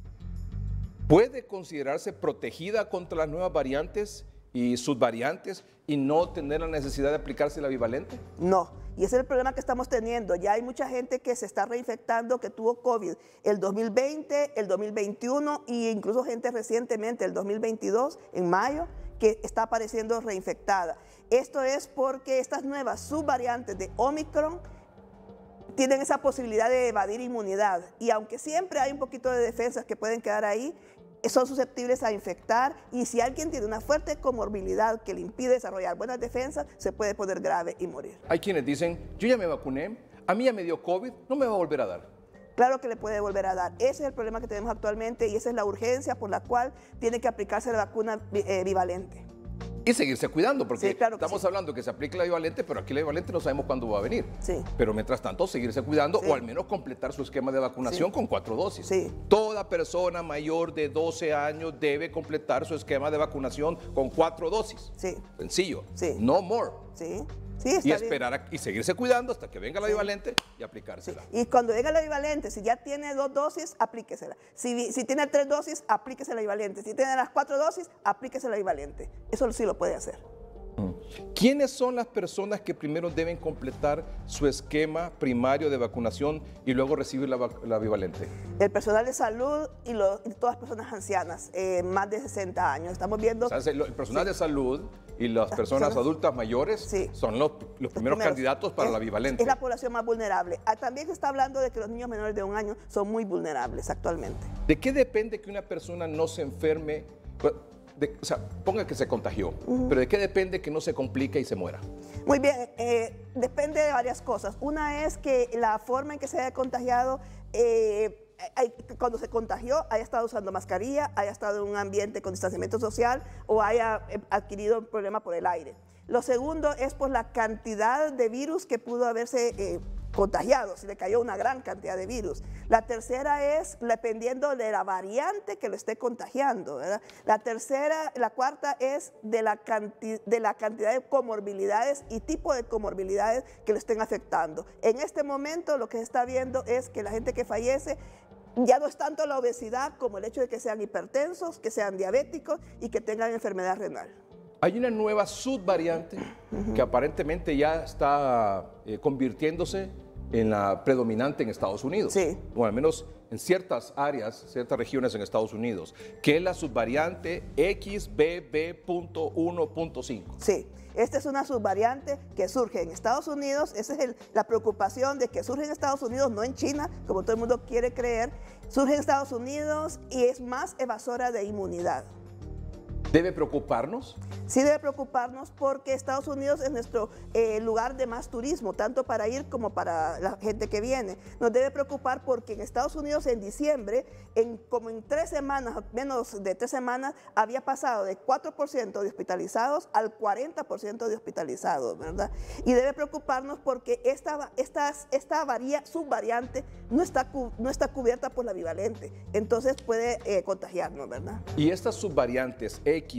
[SPEAKER 13] ¿puede considerarse protegida contra las nuevas variantes y subvariantes y no tener la necesidad de aplicarse la bivalente?
[SPEAKER 5] No. Y ese es el problema que estamos teniendo. Ya hay mucha gente que se está reinfectando, que tuvo COVID el 2020, el 2021 e incluso gente recientemente, el 2022, en mayo, que está apareciendo reinfectada. Esto es porque estas nuevas subvariantes de Omicron tienen esa posibilidad de evadir inmunidad. Y aunque siempre hay un poquito de defensas que pueden quedar ahí, son susceptibles a infectar y si alguien tiene una fuerte comorbilidad que le impide desarrollar buenas defensas, se puede poner grave y morir.
[SPEAKER 13] Hay quienes dicen, yo ya me vacuné, a mí ya me dio COVID, no me va a volver a dar.
[SPEAKER 5] Claro que le puede volver a dar. Ese es el problema que tenemos actualmente y esa es la urgencia por la cual tiene que aplicarse la vacuna bivalente.
[SPEAKER 13] Y seguirse cuidando, porque
[SPEAKER 5] sí, claro
[SPEAKER 13] estamos hablando que se aplique la bivalente, pero aquí la bivalente no sabemos cuándo va a venir.
[SPEAKER 5] Sí.
[SPEAKER 13] Pero mientras tanto, seguirse cuidando o al menos completar su esquema de vacunación con 4 dosis.
[SPEAKER 5] Sí.
[SPEAKER 13] Toda persona mayor de 12 años debe completar su esquema de vacunación con 4 dosis.
[SPEAKER 5] Sí.
[SPEAKER 13] Sencillo.
[SPEAKER 5] Sí.
[SPEAKER 13] No more.
[SPEAKER 5] Sí. Sí,
[SPEAKER 13] y esperar y seguirse cuidando hasta que venga la bivalente y aplicársela.
[SPEAKER 5] Sí. Y cuando venga la bivalente, si ya tiene 2 dosis, aplíquesela. Si tiene 3 dosis, aplíquese la bivalente. Si tiene las 4 dosis, aplíquese la bivalente. Eso sí lo puede hacer.
[SPEAKER 13] ¿Quiénes son las personas que primero deben completar su esquema primario de vacunación y luego recibir la bivalente?
[SPEAKER 5] El personal de salud y todas las personas ancianas, más de 60 años. Estamos viendo...
[SPEAKER 13] O sea, el personal de salud y las personas adultas mayores son los primeros candidatos para la bivalente.
[SPEAKER 5] Es la población más vulnerable. También se está hablando de que los niños menores de 1 año son muy vulnerables actualmente.
[SPEAKER 13] ¿De qué depende que una persona no se enferme? O sea, ponga que se contagió, pero ¿de qué depende que no se complique y se muera?
[SPEAKER 5] Muy bien, depende de varias cosas. Una es que la forma en que se haya contagiado, cuando se contagió, haya estado usando mascarilla, haya estado en un ambiente con distanciamiento social o haya adquirido un problema por el aire. Lo segundo es por la cantidad de virus que pudo haberse contagiado, si le cayó una gran cantidad de virus. La tercera es dependiendo de la variante que lo esté contagiando, ¿verdad? La cuarta es de la cantidad de comorbilidades y tipo de comorbilidades que lo estén afectando. En este momento lo que se está viendo es que la gente que fallece ya no es tanto la obesidad como el hecho de que sean hipertensos, que sean diabéticos y que tengan enfermedad renal.
[SPEAKER 13] Hay una nueva subvariante que aparentemente ya está convirtiéndose en la predominante en Estados Unidos.
[SPEAKER 5] Sí.
[SPEAKER 13] O al menos en ciertas áreas, ciertas regiones en Estados Unidos, que es la subvariante XBB.1.5.
[SPEAKER 5] Sí. Esta es una subvariante que surge en Estados Unidos. Esa es la preocupación de que surge en Estados Unidos, no en China, como todo el mundo quiere creer. Surge en Estados Unidos y es más evasora de inmunidad.
[SPEAKER 13] ¿Debe preocuparnos?
[SPEAKER 5] Sí debe preocuparnos porque Estados Unidos es nuestro lugar de más turismo, tanto para ir como para la gente que viene. Nos debe preocupar porque en Estados Unidos en diciembre, como en 3 semanas, menos de 3 semanas, había pasado de 4% de hospitalizados al 40% de hospitalizados, ¿verdad? Y debe preocuparnos porque esta subvariante no está cubierta por la bivalente, entonces puede contagiarnos, ¿verdad?
[SPEAKER 13] Y estas subvariantes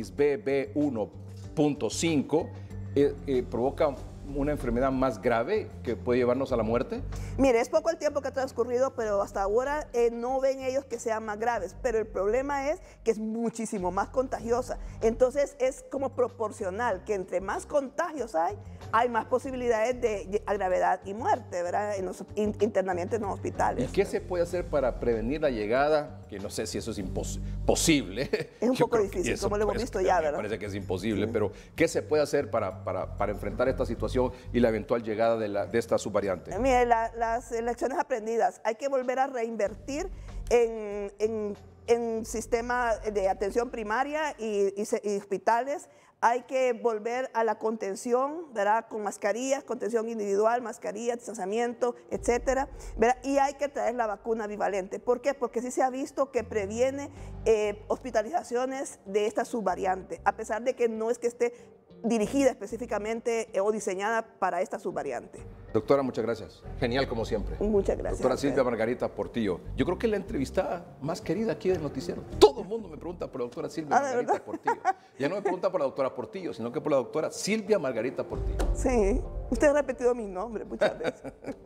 [SPEAKER 13] XBB.1.5 provocan una enfermedad más grave que puede llevarnos a la muerte?
[SPEAKER 5] Mire, es poco el tiempo que ha transcurrido, pero hasta ahora no ven ellos que sean más graves, pero el problema es que es muchísimo más contagiosa. Entonces es como proporcional, que entre más contagios hay más posibilidades de gravedad y muerte, ¿verdad? En los internamientos en los hospitales.
[SPEAKER 13] ¿Y qué se puede hacer para prevenir la llegada? Que no sé si eso es posible.
[SPEAKER 5] Es un poco difícil, como lo hemos visto ya, ¿verdad?
[SPEAKER 13] Parece que es imposible, pero ¿qué se puede hacer para enfrentar esta situación y la eventual llegada de esta subvariante?
[SPEAKER 5] Mire, las lecciones aprendidas, hay que volver a reinvertir en sistema de atención primaria y hospitales. Hay que volver a la contención, ¿verdad? Con mascarillas, contención individual, mascarillas, distanciamiento, etcétera, ¿verdad? Y hay que traer la vacuna bivalente. ¿Por qué? Porque sí se ha visto que previene hospitalizaciones de esta subvariante, a pesar de que no es que esté dirigida específicamente o diseñada para esta subvariante.
[SPEAKER 13] Doctora, muchas gracias. Genial como siempre.
[SPEAKER 5] Muchas gracias.
[SPEAKER 13] Doctora Silvia Margarita Portillo. Yo creo que es la entrevistada más querida aquí del noticiero. Todo el mundo me pregunta por la doctora Silvia Margarita Portillo. Ya no me pregunta por la doctora Portillo, sino que por la doctora Silvia Margarita Portillo.
[SPEAKER 5] Sí, usted ha repetido mi nombre muchas veces.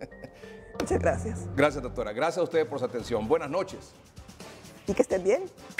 [SPEAKER 5] Muchas gracias.
[SPEAKER 13] Gracias, doctora. Gracias a ustedes por su atención. Buenas noches.
[SPEAKER 5] Y que estén bien.